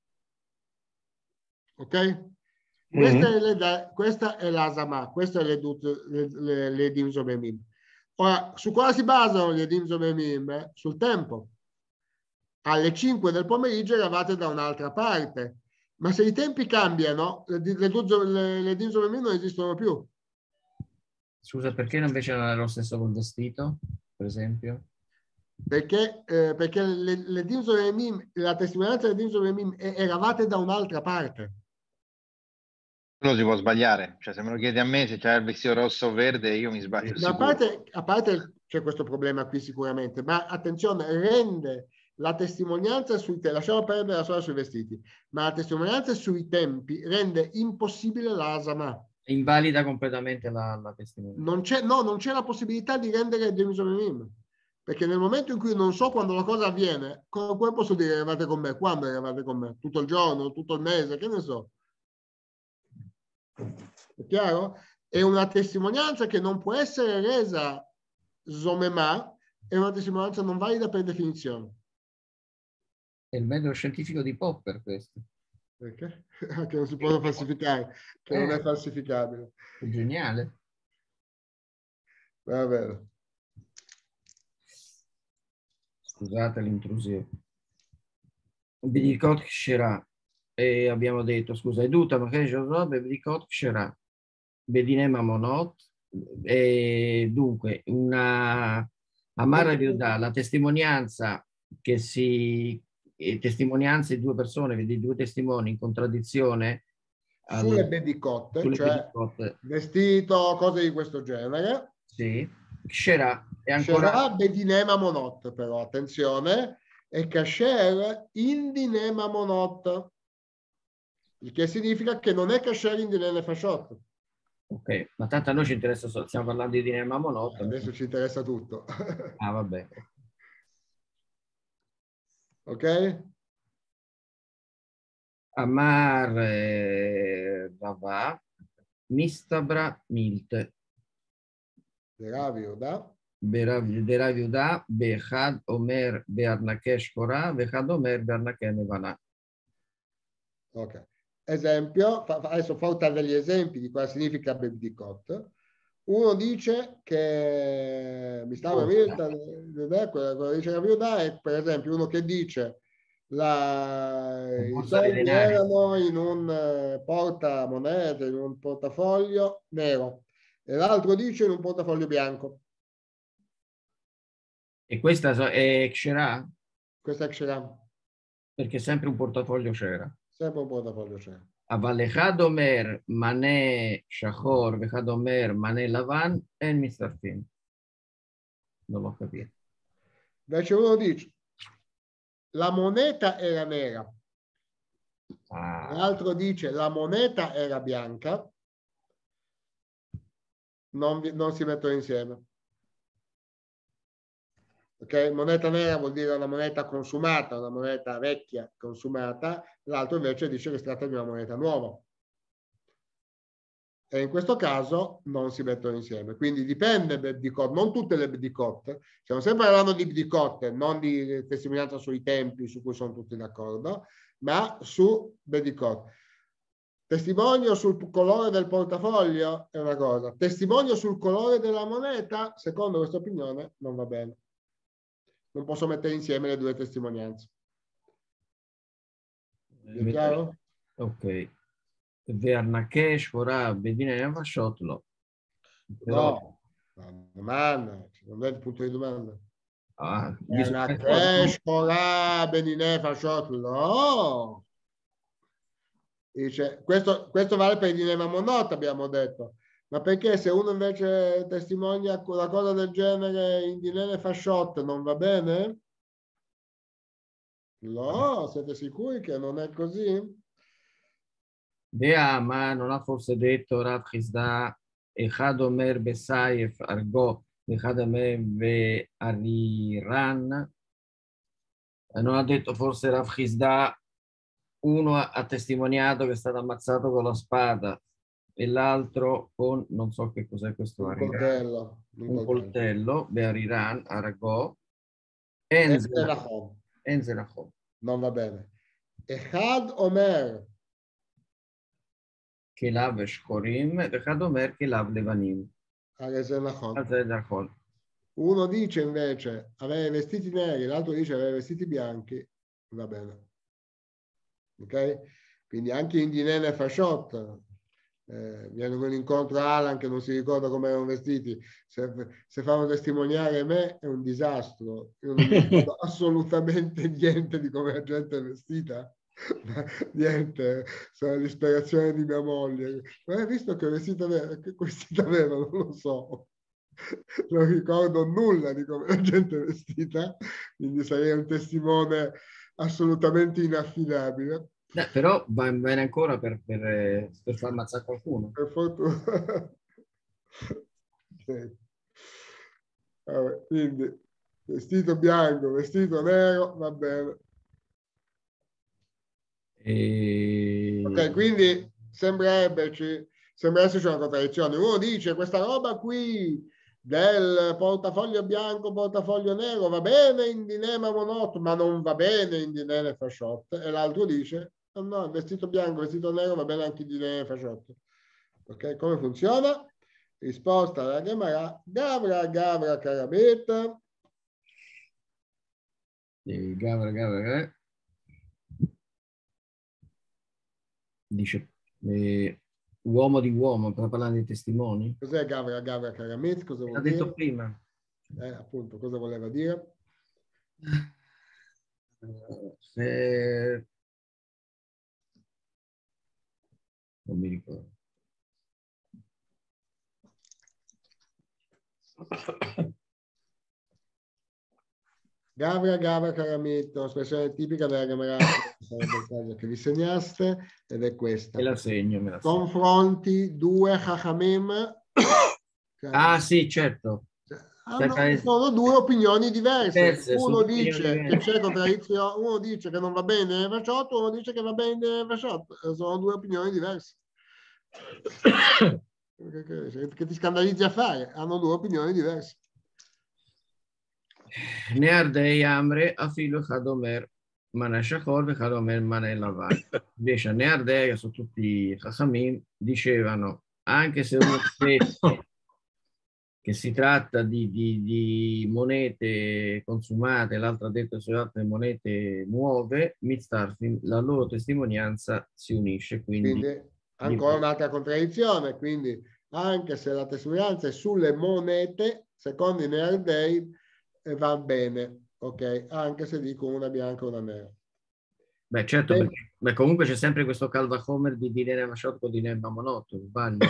Ok? Questa, mm-hmm. è le, questa è l'Asama, questa è l'Edim Zomemim. Ora, su cosa si basano gli Edim Zomemim? Eh? Sul tempo. Alle cinque del pomeriggio eravate da un'altra parte. Ma se i tempi cambiano, le, le, le, le din zomemim non esistono più. Scusa, perché invece non è lo stesso col vestito, per esempio? Perché, eh, perché le, le din zomemim, la testimonianza delle din zomemim eravate da un'altra parte. Quello si può sbagliare, cioè se me lo chiedi a me se c'è il vestito rosso o verde io mi sbaglio. Ma a parte, a parte c'è questo problema qui sicuramente, ma attenzione, rende la testimonianza sui tempi, lasciamo perdere la storia sui vestiti, ma la testimonianza sui tempi rende impossibile la asama. Invalida completamente la, la testimonianza. Non c'è, no, non c'è la possibilità di rendere Demisomimim, perché nel momento in cui non so quando la cosa avviene, come posso dire eravate con me? Quando eravate con me? Tutto il giorno, tutto il mese, che ne so. È chiaro? È una testimonianza che non può essere resa zomemà, è una testimonianza non valida per definizione. È il metodo scientifico di Popper questo. Perché? Che non si può falsificare, che eh, non è falsificabile. È geniale. Va bene. Scusate l'intrusione. Bidikot Kshera. E abbiamo detto, scusa, Eduta, ma che giorno Bidikot Kshera. Bedinema Monot. E dunque, una Amara Riuda, la testimonianza che si e testimonianze di due persone, di due testimoni in contraddizione sulle bedicotte, sulle cioè bedicotte. Vestito, cose di questo genere. Sì. Shera è ancora Shera bedinema monot, però attenzione, e kasher indinema monot, il che significa che non è kasher indinene fashot. Ok, ma tanto a noi ci interessa, stiamo parlando di dinema monot. Adesso ci interessa tutto. Ah, vabbè. Ok? Amar Rava Mistabra Milte. Deravi Uda. Deravi Uda Bechad Omer Bearnakesh Korah Bechad Omer Bearnakesh Nevana. Ok. Esempio, fa, adesso fa degli esempi di cosa significa Bebdikot. Uno dice che mi stava quello che dice la Uda è per esempio uno che dice La, i soldi erano in un uh, portamonete, in un portafoglio nero e l'altro dice in un portafoglio bianco. E questa è Xera? Questa è Xera. Perché sempre un portafoglio c'era. Sempre un portafoglio c'era. Avalechad Omer Mané Shachor, Vechad Omer Mané Lavan e il mister Fin. Non l'ho capito. Invece uno dice la moneta era nera, ah. L'altro dice la moneta era bianca, non, non si mettono insieme. Ok? Moneta nera vuol dire una moneta consumata, una moneta vecchia consumata, l'altro invece dice che si tratta di una moneta nuova. E in questo caso non si mettono insieme. Quindi dipende Bebdikot, non tutte le Bebdikot. Stiamo sempre parlando di Bebdikot, non di testimonianza sui tempi su cui sono tutti d'accordo, ma su Bebdikot. Testimonio sul colore del portafoglio è una cosa. Testimonio sul colore della moneta, secondo questa opinione, non va bene. Non posso mettere insieme le due testimonianze. È chiaro? Ok. Vernakesh, Korah, Bedine Vashotlo. No, no, domanda, non è il punto di domanda. Ah, Vernakesh, Korah, Bedine Vashotlo. No. Dice, questo, questo vale per il Dinema Monot, abbiamo detto. Ma perché se uno invece testimonia una cosa del genere in Dinene Fashot non va bene? No, siete sicuri che non è così? Dea, ma non ha forse detto Rav Chisda Echad Omer Besayef Argo Echad Omer Be'ariran. Non ha detto forse Rav Chisda, uno ha testimoniato che è stato ammazzato con la spada e l'altro con non so che cos'è questo un Ariran. coltello un, un coltello, coltello Be'ariran Argo Enzerachom non va bene. Echad Omer Kelav Shkorim, Echad Omer Kelav Levanim. Uno dice invece avere vestiti neri, l'altro dice avere vestiti bianchi, va bene. Ok? quindi anche in Dinene e Fashot. Eh, viene incontro a Alan che non si ricorda come erano vestiti. Se, se fanno testimoniare me è un disastro. Io non mi ricordo assolutamente niente di come la gente è vestita. Niente, sono la disperazione di mia moglie. Ma hai visto che vestita vera? Che vestita vera? Non lo so. Non ricordo nulla di come la gente è vestita, quindi sarei un testimone assolutamente inaffidabile. Eh, però va bene ancora per, per, per far ammazzare qualcuno. Per fortuna. Sì. Vabbè, quindi vestito bianco, vestito nero, va bene. E... Ok, quindi sembrerebbe, sembra esserci una contraddizione. Uno dice questa roba qui del portafoglio bianco, portafoglio nero va bene in Dinema Monot, ma non va bene in Dinene Fashot. E l'altro dice no, no, il vestito bianco, il vestito nero va bene anche in Dinene Fashot. Ok, come funziona? Risposta alla Gemara, Gavra, Gavra, Karabet. E Gavra, Gavra, Gavra. Dice eh, uomo di uomo, per parlare di testimoni. Cos'è Gavra, Gavra, Karamet? Cosa vuol L'ha dire? detto prima. Eh, appunto, cosa voleva dire? Se... Non mi ricordo. Gavra, Gavra, Carametto, espressione tipica della Gemara, sarebbe il caso che vi segnaste, ed è questa. Me la segno, me la segno. Confronti due Chachamim. Ah sì, certo. Hanno, sono due opinioni diverse. Diverse, Uno dice opinioni che c'è contraddizione, uno dice che non va bene Vashot, uno dice che va bene Vashot. Sono due opinioni diverse. che, che ti scandalizzi a fare? Hanno due opinioni diverse. Neardei Amre a filo Chadomer Manashachor e Chadomer Manelavai. Invece Neardei, che sono tutti i Chachamim, dicevano anche se uno stesso che si tratta di, di, di monete consumate, l'altro ha detto sulle altre monete nuove, Mitzarfim, la loro testimonianza si unisce. Quindi, quindi ancora un'altra contraddizione, quindi anche se la testimonianza è sulle monete, secondo i Neardei va bene, ok? Anche se dico una bianca e una nera. Beh, certo, perché, beh, comunque c'è sempre questo Calva Homer di Dinene Mashot con Dinene Mamonotto, sbaglio.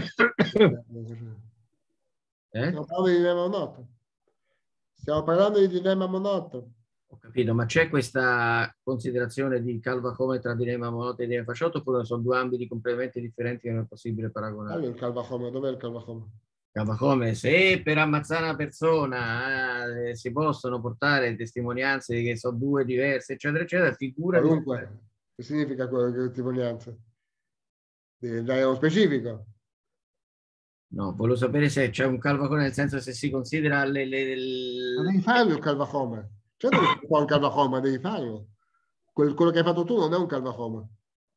Eh? Stiamo parlando di Dinema Monotto. Stiamo parlando di Dinema Monotto. Ho capito, ma c'è questa considerazione di Calva Homer tra Dinema Monotto e Dinema Mashot, oppure sono due ambiti completamente differenti che non è possibile paragonare? Allora il Calva Homer, dov'è il Calva Homer? Calva Homer, se per ammazzare una persona eh, si possono portare testimonianze che sono due diverse, eccetera, eccetera, figura di... Qualunque. Che significa quello che testimonianza? Devi dare uno specifico. No, volevo sapere se c'è un Calva Homer, nel senso se si considera le... le, le... Ma devi farlo il Calva Homer. Certo che si fa un Calva Homer, devi farlo. Quel, quello che hai fatto tu non è un Calva Homer.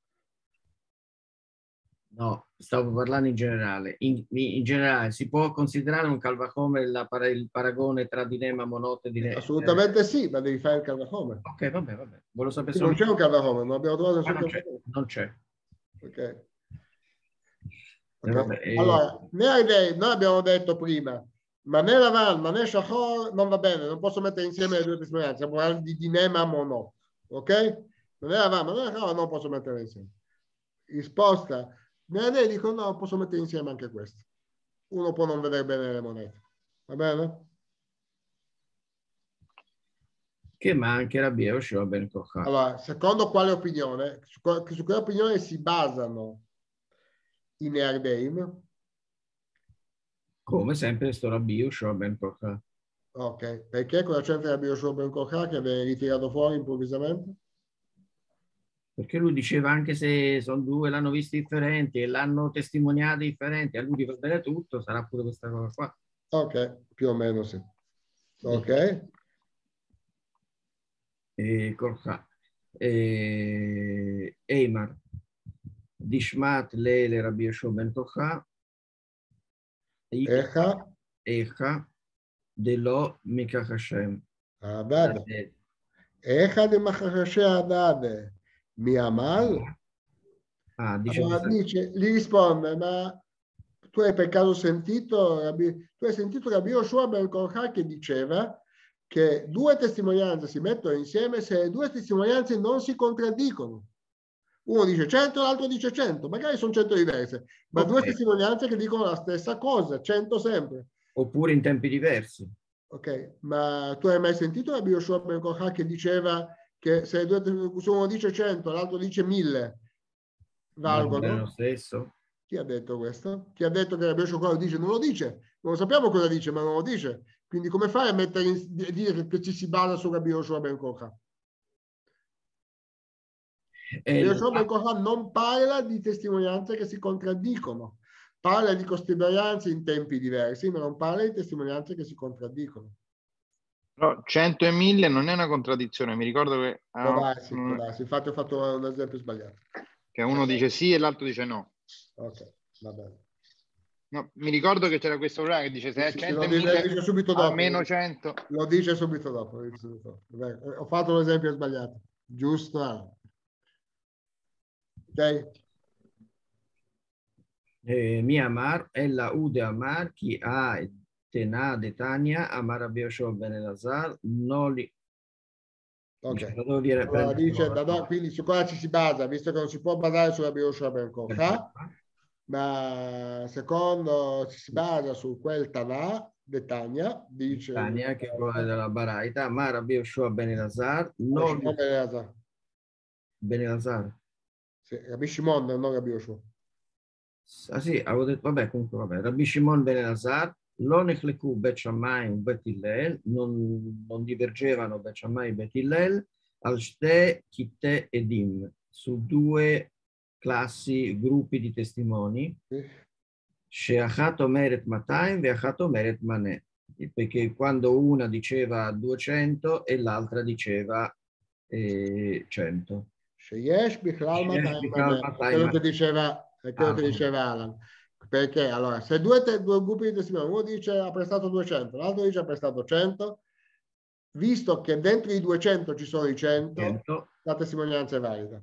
No, stavo parlando in generale. In, in generale, si può considerare un Calva Homer la, il paragone tra Dinema Monotto e Dinema? Assolutamente sì, ma devi fare il Calva Homer. Ok, vabbè, vabbè. Volevo sapere non c'è un Calva Homer, non abbiamo trovato nessun ah, non, Calva c'è, Homer. non c'è. Ok. Eh, vabbè, eh... Allora, né noi abbiamo detto prima, ma né Lavan, ma né Shachor non va bene, non posso mettere insieme le due testimonianze, stiamo parlando di Dinema Monot, ok? Non è Lavan, ma né Shachor non posso mettere insieme. Risposta, né dico no, posso mettere insieme anche questo. Uno può non vedere bene le monete, va bene? Che manca Rabbi Yoshua ben Kochah. Allora, secondo quale opinione? Su, su quale opinione si basano i Neardeim? Come sempre sto Rabbi Yoshua ben Kochah. Ok, perché cosa c'entra Rabbi Yoshua ben Kochah che viene ritirato fuori improvvisamente? Perché lui diceva anche se sono due, l'hanno visti differenti e l'hanno testimoniato differenti, a lui va bene tutto, sarà pure questa cosa qua. Ok, più o meno sì. Ok. E Kochah. E Eimar. Dishmat Leile Rabbi Yoshua ben Kochah. Echa. Echa. Delo Mika Hashem. Adad. Echa de Machashe Adad. Mi amal. Ah, dice allora, questa... dice, gli risponde, ma tu hai per caso sentito, Rabbi, tu hai sentito Rabbi Yoshua ben Korcha che diceva che due testimonianze si mettono insieme se le due testimonianze non si contraddicono. Uno dice cento, l'altro dice cento, magari sono cento diverse, ma Okay. due testimonianze che dicono la stessa cosa, cento sempre. Oppure in tempi diversi. Ok, ma tu hai mai sentito Rabbi Yoshua ben Korcha che diceva che se, due, se uno dice cento, l'altro dice mille, valgono? È lo stesso? Chi ha detto questo? Chi ha detto che Rabbi Yoshua lo dice? Non lo dice. Non lo sappiamo cosa dice, ma non lo dice. Quindi come fai a mettere in, dire che, che ci si basa su Rabbi Yoshua ben Korcha? Rabbi Yoshua ben Korcha non parla di testimonianze che si contraddicono. Parla di testimonianze in tempi diversi, ma non parla di testimonianze che si contraddicono. Però cento e mille non è una contraddizione, mi ricordo che, Può ah, darsi, può darsi. Infatti ho fatto un esempio sbagliato. che uno dice sì e l'altro dice no. Ok, va bene. No, mi ricordo che c'era questo orario che dice se è Sì, cento lo e dice, mille dice subito dopo. almeno cento. Lo dice subito dopo. Lo dice subito dopo. Ho fatto un esempio sbagliato. Giusto. Ok? Eh, mi amar, ella ude amar, chi ha tena detania, amar Rabbi Yoshua ben Elazar, non li... Ok. Dice, da dove viene Allora, prende dice, da, parola? da, quindi su cosa ci si basa, visto che non si può basare sulla Rabbi Yoshua ben Korcha, ma secondo ci si basa su quel Tanà, Detania, dice Tania, che è quella della Baraita, amar Rabbi Yoshua ben Elazar, non Shimon ben Elazar. ben Elazar. Sì, Rabbi Shimon, non Rabbi Yoshua. Ah sì, avevo detto, vabbè, comunque, vabbè. Rabbi Shimon ben Elazar, lo nechleku Bet Shammai u Bet Hillel, non, non divergevano Bet Shammai e Bet Hillel, al shte kitte edim, su due classi, gruppi di testimoni, Sì. sheachat omeret mataim veachat omeret maneh, perché quando una diceva duecento e l'altra diceva eh, cento. Sheyesh Bichlal Sheyesh Matayim Bichlal Maneh. Matayim Quello che Maneh. diceva, è quello che Ah, diceva Alan. Perché allora, se due, te, due gruppi di testimoni, uno dice ha prestato duecento, l'altro dice ha prestato cento, visto che dentro i duecento ci sono i cento, cento. la testimonianza è valida.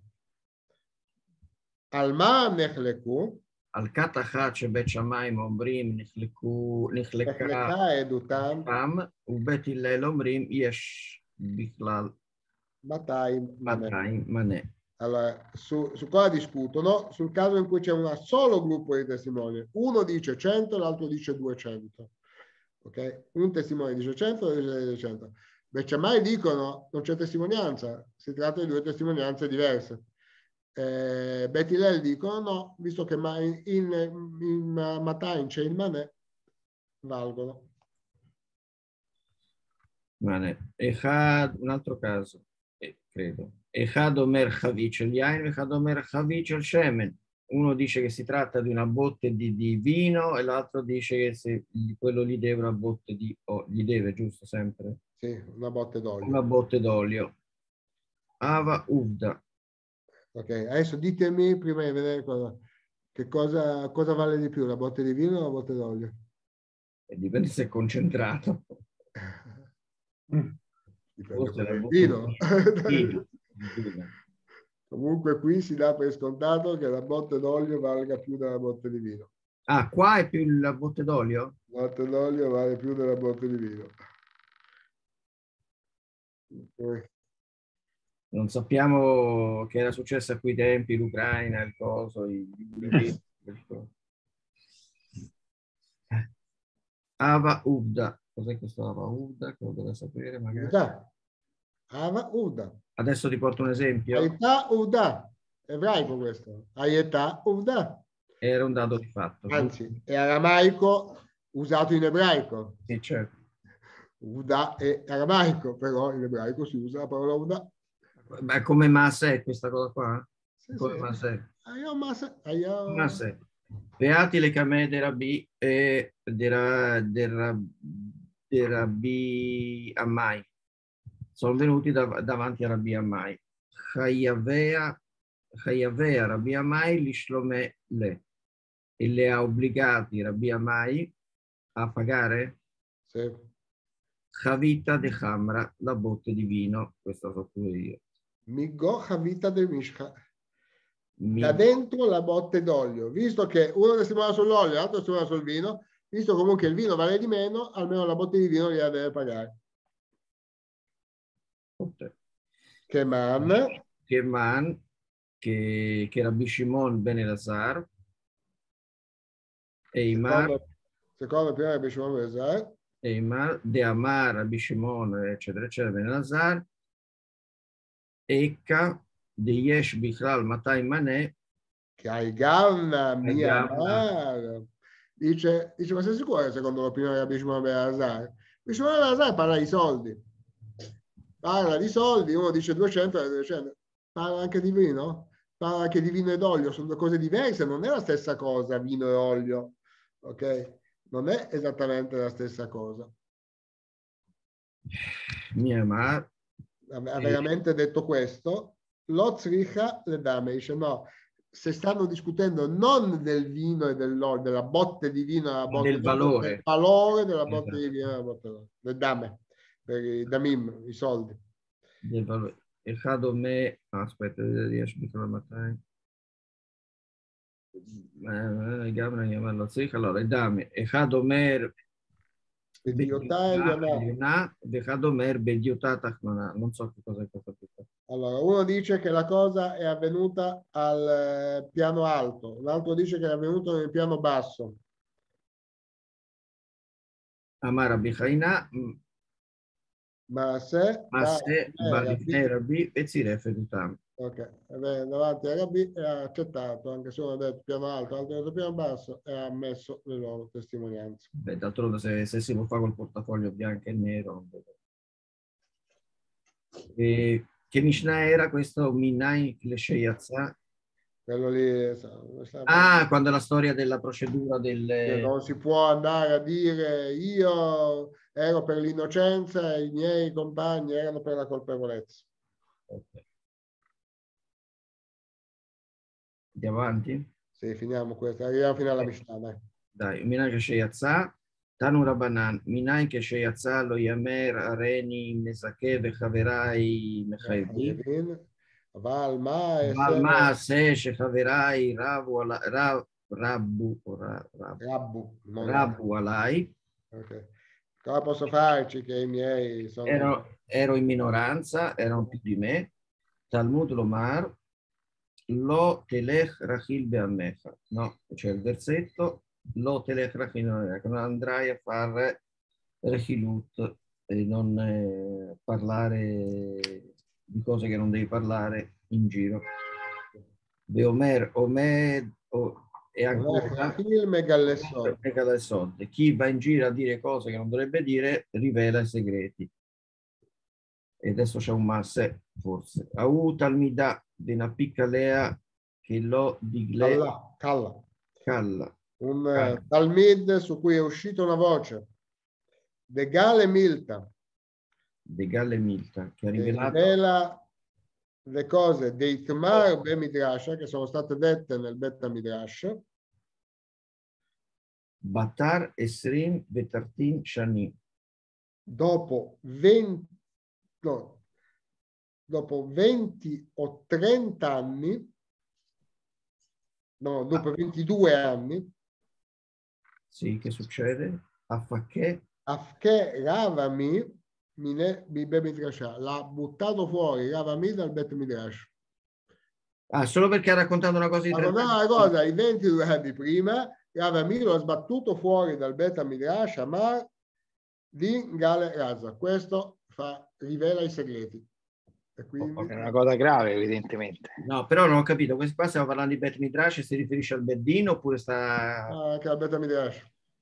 Alma Nechleku, על כת אחת שבית שמיים אומרים נחלקו, נחלקה Nechleka Edutam, שם, ובית הלל אומרים יש בכלל Matayim Maneh. מאתיים מנה. Allora, su, su cosa discutono? Sul caso in cui c'è un solo gruppo di testimoni. Uno dice cento, l'altro dice duecento. Ok? Un testimone dice cento, l'altro dice duecento. Invece mai dicono non c'è testimonianza, si tratta di due testimonianze diverse. Eh, Bet Hillel dicono no, visto che in, in, in Matain c'è il Manè, valgono. Mane. Echad, un altro caso, eh, credo. Echad omer chavic el yain, echad omer chavic el shemen. Uno dice che si tratta di una botte di, di vino e l'altro dice che se quello gli deve una botte di... Oh, gli deve, giusto, sempre? Sì, una botte d'olio. Una botte d'olio. Ava uvda. Ok, adesso ditemi prima di vedere cosa, che cosa, cosa vale di più, la botte di vino o la botte d'olio? E dipende se è concentrato. Dipende Forse la cosa è il botte vino. di vino. Vino. Comunque qui si dà per scontato che la botte d'olio valga più della botte di vino. Ah, qua è più la botte d'olio? La botte d'olio vale più della botte di vino. Poi, Non sappiamo che era successo a quei tempi, l'Ucraina, il coso, i, i, Ava Uvda. Cos'è questo Ava Uvda? Che lo deve sapere magari. Uda. Ava Uda. Adesso ti porto un esempio. Aità Uda. Ebraico questo. Aità Uda. Era un dato di fatto. Anzi, è aramaico usato in ebraico. Sì, certo. Uda è aramaico, però in ebraico si usa la parola Uda. Beh, come Masè questa cosa qua? Sì, Come sì. Masè. Aio Masè. Aio... Masè. Beati le camè dei rabbi e dei rabbi Ammai. Sono venuti dav davanti a Rabbi Ammai. Chayavea Rabbi Ammai li shlome le. E le ha obbligati Rabbi Ammai a pagare? Sì. Chavita de Hamra, la botte di vino. Questo lo so pure io. Migo Chavita del Mishcha. Mi... da dentro la botte d'olio, visto che uno testimonia sull'olio, l'altro testimonia sul vino, visto comunque il vino vale di meno, almeno la botte di vino gliela deve pagare. Che man, che man, che, che Rabbi Shimon ben Elazar, Eimar, secondo prima Rabbi Shimon ben Elazar, Eimar, De Amar, Rabbi Shimon, eccetera, eccetera, ben Elazar, Eka, De Yesh Bichlal Matai Manè, che hai ganna mia amara. Dice, dice, ma sei sicuro che secondo l'opinione di Rabbi Shimon ben Elazar? Rabbi Shimon ben Elazar parla di soldi. Parla di soldi, uno dice duecento e duecento. Parla anche di vino? Parla anche di vino ed olio, sono due cose diverse, non è la stessa cosa, vino e olio. Ok? Non è esattamente la stessa cosa. Mia ma Ha veramente detto questo? Lo zricha le dame, dice no, se stanno discutendo non del vino e dell'olio, della botte di vino alla botte del valore. del valore della botte Esatto. di vino alla botte d'olio, le dame, per i damim, i soldi. Del valore. Il Hadome, aspetta, riesco a la mattina. Allora, il dame, il Hadomer Hadomer Bediotà Tachmana, non so che cosa è questo. Allora, uno dice che la cosa è avvenuta al piano alto, l'altro dice che è avvenuto nel piano basso. Amara Bichaina, ma se ma se Balifnei Rabbi e Ziref Edutam. Ok, bene, davanti a Rabbi ha accettato, anche se uno ha detto piano alto, l'altro ha detto piano basso, e ha ammesso le loro testimonianze. Beh, d'altronde se, se si può fare col portafoglio bianco e nero. E, che Mishnah era questo? Minai Klesheyazza? Quello lì... Ah, quando è la storia della procedura del... Non si può andare a dire io ero per l'innocenza e i miei compagni erano per la colpevolezza. Okay. Andiamo avanti? Sì, finiamo questo. Arriviamo fino alla Mishnah, dai. Dai, Minai Klesheyazza, Tanu Rabbanan, Minai Klesheyazza, lo Yamer, Areni, Mesake, Vechaverai, Mechaydi. Val ma Valma se Shechaverai, Rabu, Rabu, Rabu, Rabbu, Rabu Alai. Okay. Cosa posso farci che i miei sono... Ero, ero in minoranza, erano più di me. Talmud Lomar, Lo Telech Rachil Beamecha. No, c'è il versetto, Lo Telech Rachil Beamecha. Non andrai a fare Rechilut e non eh, parlare di cose che non devi parlare in giro. Beomer, Omed, o, e ancora chi va in giro a dire cose che non dovrebbe dire rivela i segreti. E adesso c'è un masse forse. Au talmida di una piccolea che lo digle Calla, calla. calla. Un uh, talmid su cui è uscita una voce. De Gale Milta. De Gale Milta che ha rivelato rivela le cose dei Tmar Be Midrash che sono state dette nel Bet Midrash. Batar Esrim Betartin Shani. Dopo venti, no, dopo venti o trenta anni, no, dopo ventidue anni. Sì, che succede? Afché? Afché Ravami Mine Bibe Midrash l'ha buttato fuori Ravami dal Bet Midrash. Ah, solo perché ha raccontato una cosa di Ma non è una cosa, i ventidue anni prima Ravami lo ha sbattuto fuori dal Bet Midrash Amar di Gale Raza. Questo fa, rivela i segreti. E quindi... È una cosa grave, evidentemente. No, però non ho capito. Questo qua stiamo parlando di Bet Midrash, si riferisce al Beddino oppure sta... Ah, anche al Bet Midrash.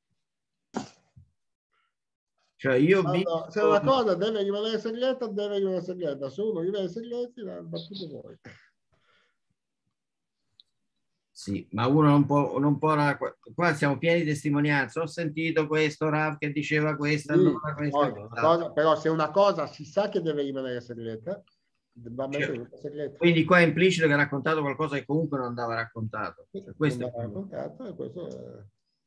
Cioè io ho Allora, visto... se una cosa deve rimanere segreta, deve rimanere segreta. Se uno rivela i segreti, l'ha sbattuto fuori. Sì, ma uno non può, non può, qua siamo pieni di testimonianze. Ho sentito questo Rav che diceva questo, Sì, allora questo. cosa, però se una cosa si sa che deve rimanere segreta, va messo in segreto. Quindi qua è implicito che ha raccontato qualcosa che comunque non andava raccontato. Cioè, questo non andava raccontato e questo è...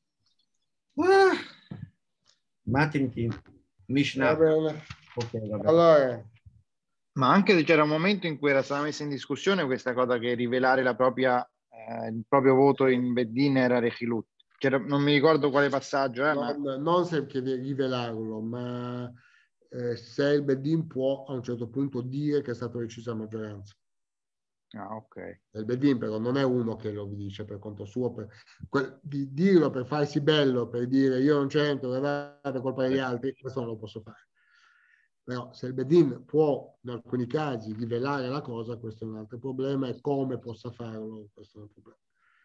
ah, Matin Mishnah. Va bene. Okay, allora, Ma anche se c'era un momento in cui era stata messa in discussione questa cosa che rivelare la propria, eh, il proprio voto in Beddin era Rechilut. Non mi ricordo quale passaggio è. Non, ma... non se rivelarlo, ma eh, se il Beddin può a un certo punto dire che è stata decisa a maggioranza. Ah, ok. Il Beddin però non è uno che lo dice per conto suo, per, quel, di dirlo per farsi bello, per dire io non c'entro, guardate, colpa degli altri, questo non lo posso fare. Però se il Beddin può in alcuni casi rivelare la cosa, questo è un altro problema, e come possa farlo, questo è un problema.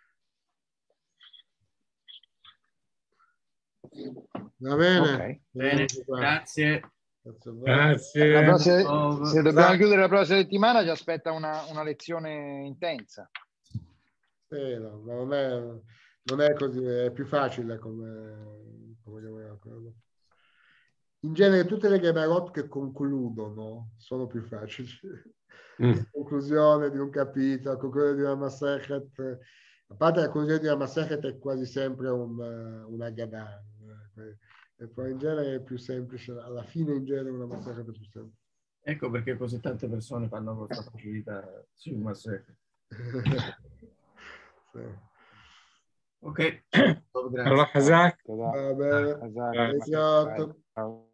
Va bene? Okay. Bene, grazie. Grazie. La prossima, se dobbiamo chiudere la prossima settimana ci aspetta una, una lezione intensa. Eh, no, non, è, non è così, è più facile come, come in genere tutte le Gemarot che concludono sono più facili. Mm. La conclusione di un capitolo, la conclusione di una Masechet, a parte la conclusione di una Masechet è quasi sempre un, una Gadà, e poi in genere è più semplice, alla fine in genere una Masechet è più semplice. Ecco perché così tante persone fanno questa facilità su Masechet. Sì. Ok. Allora, Kazak. Va bene. Esatto.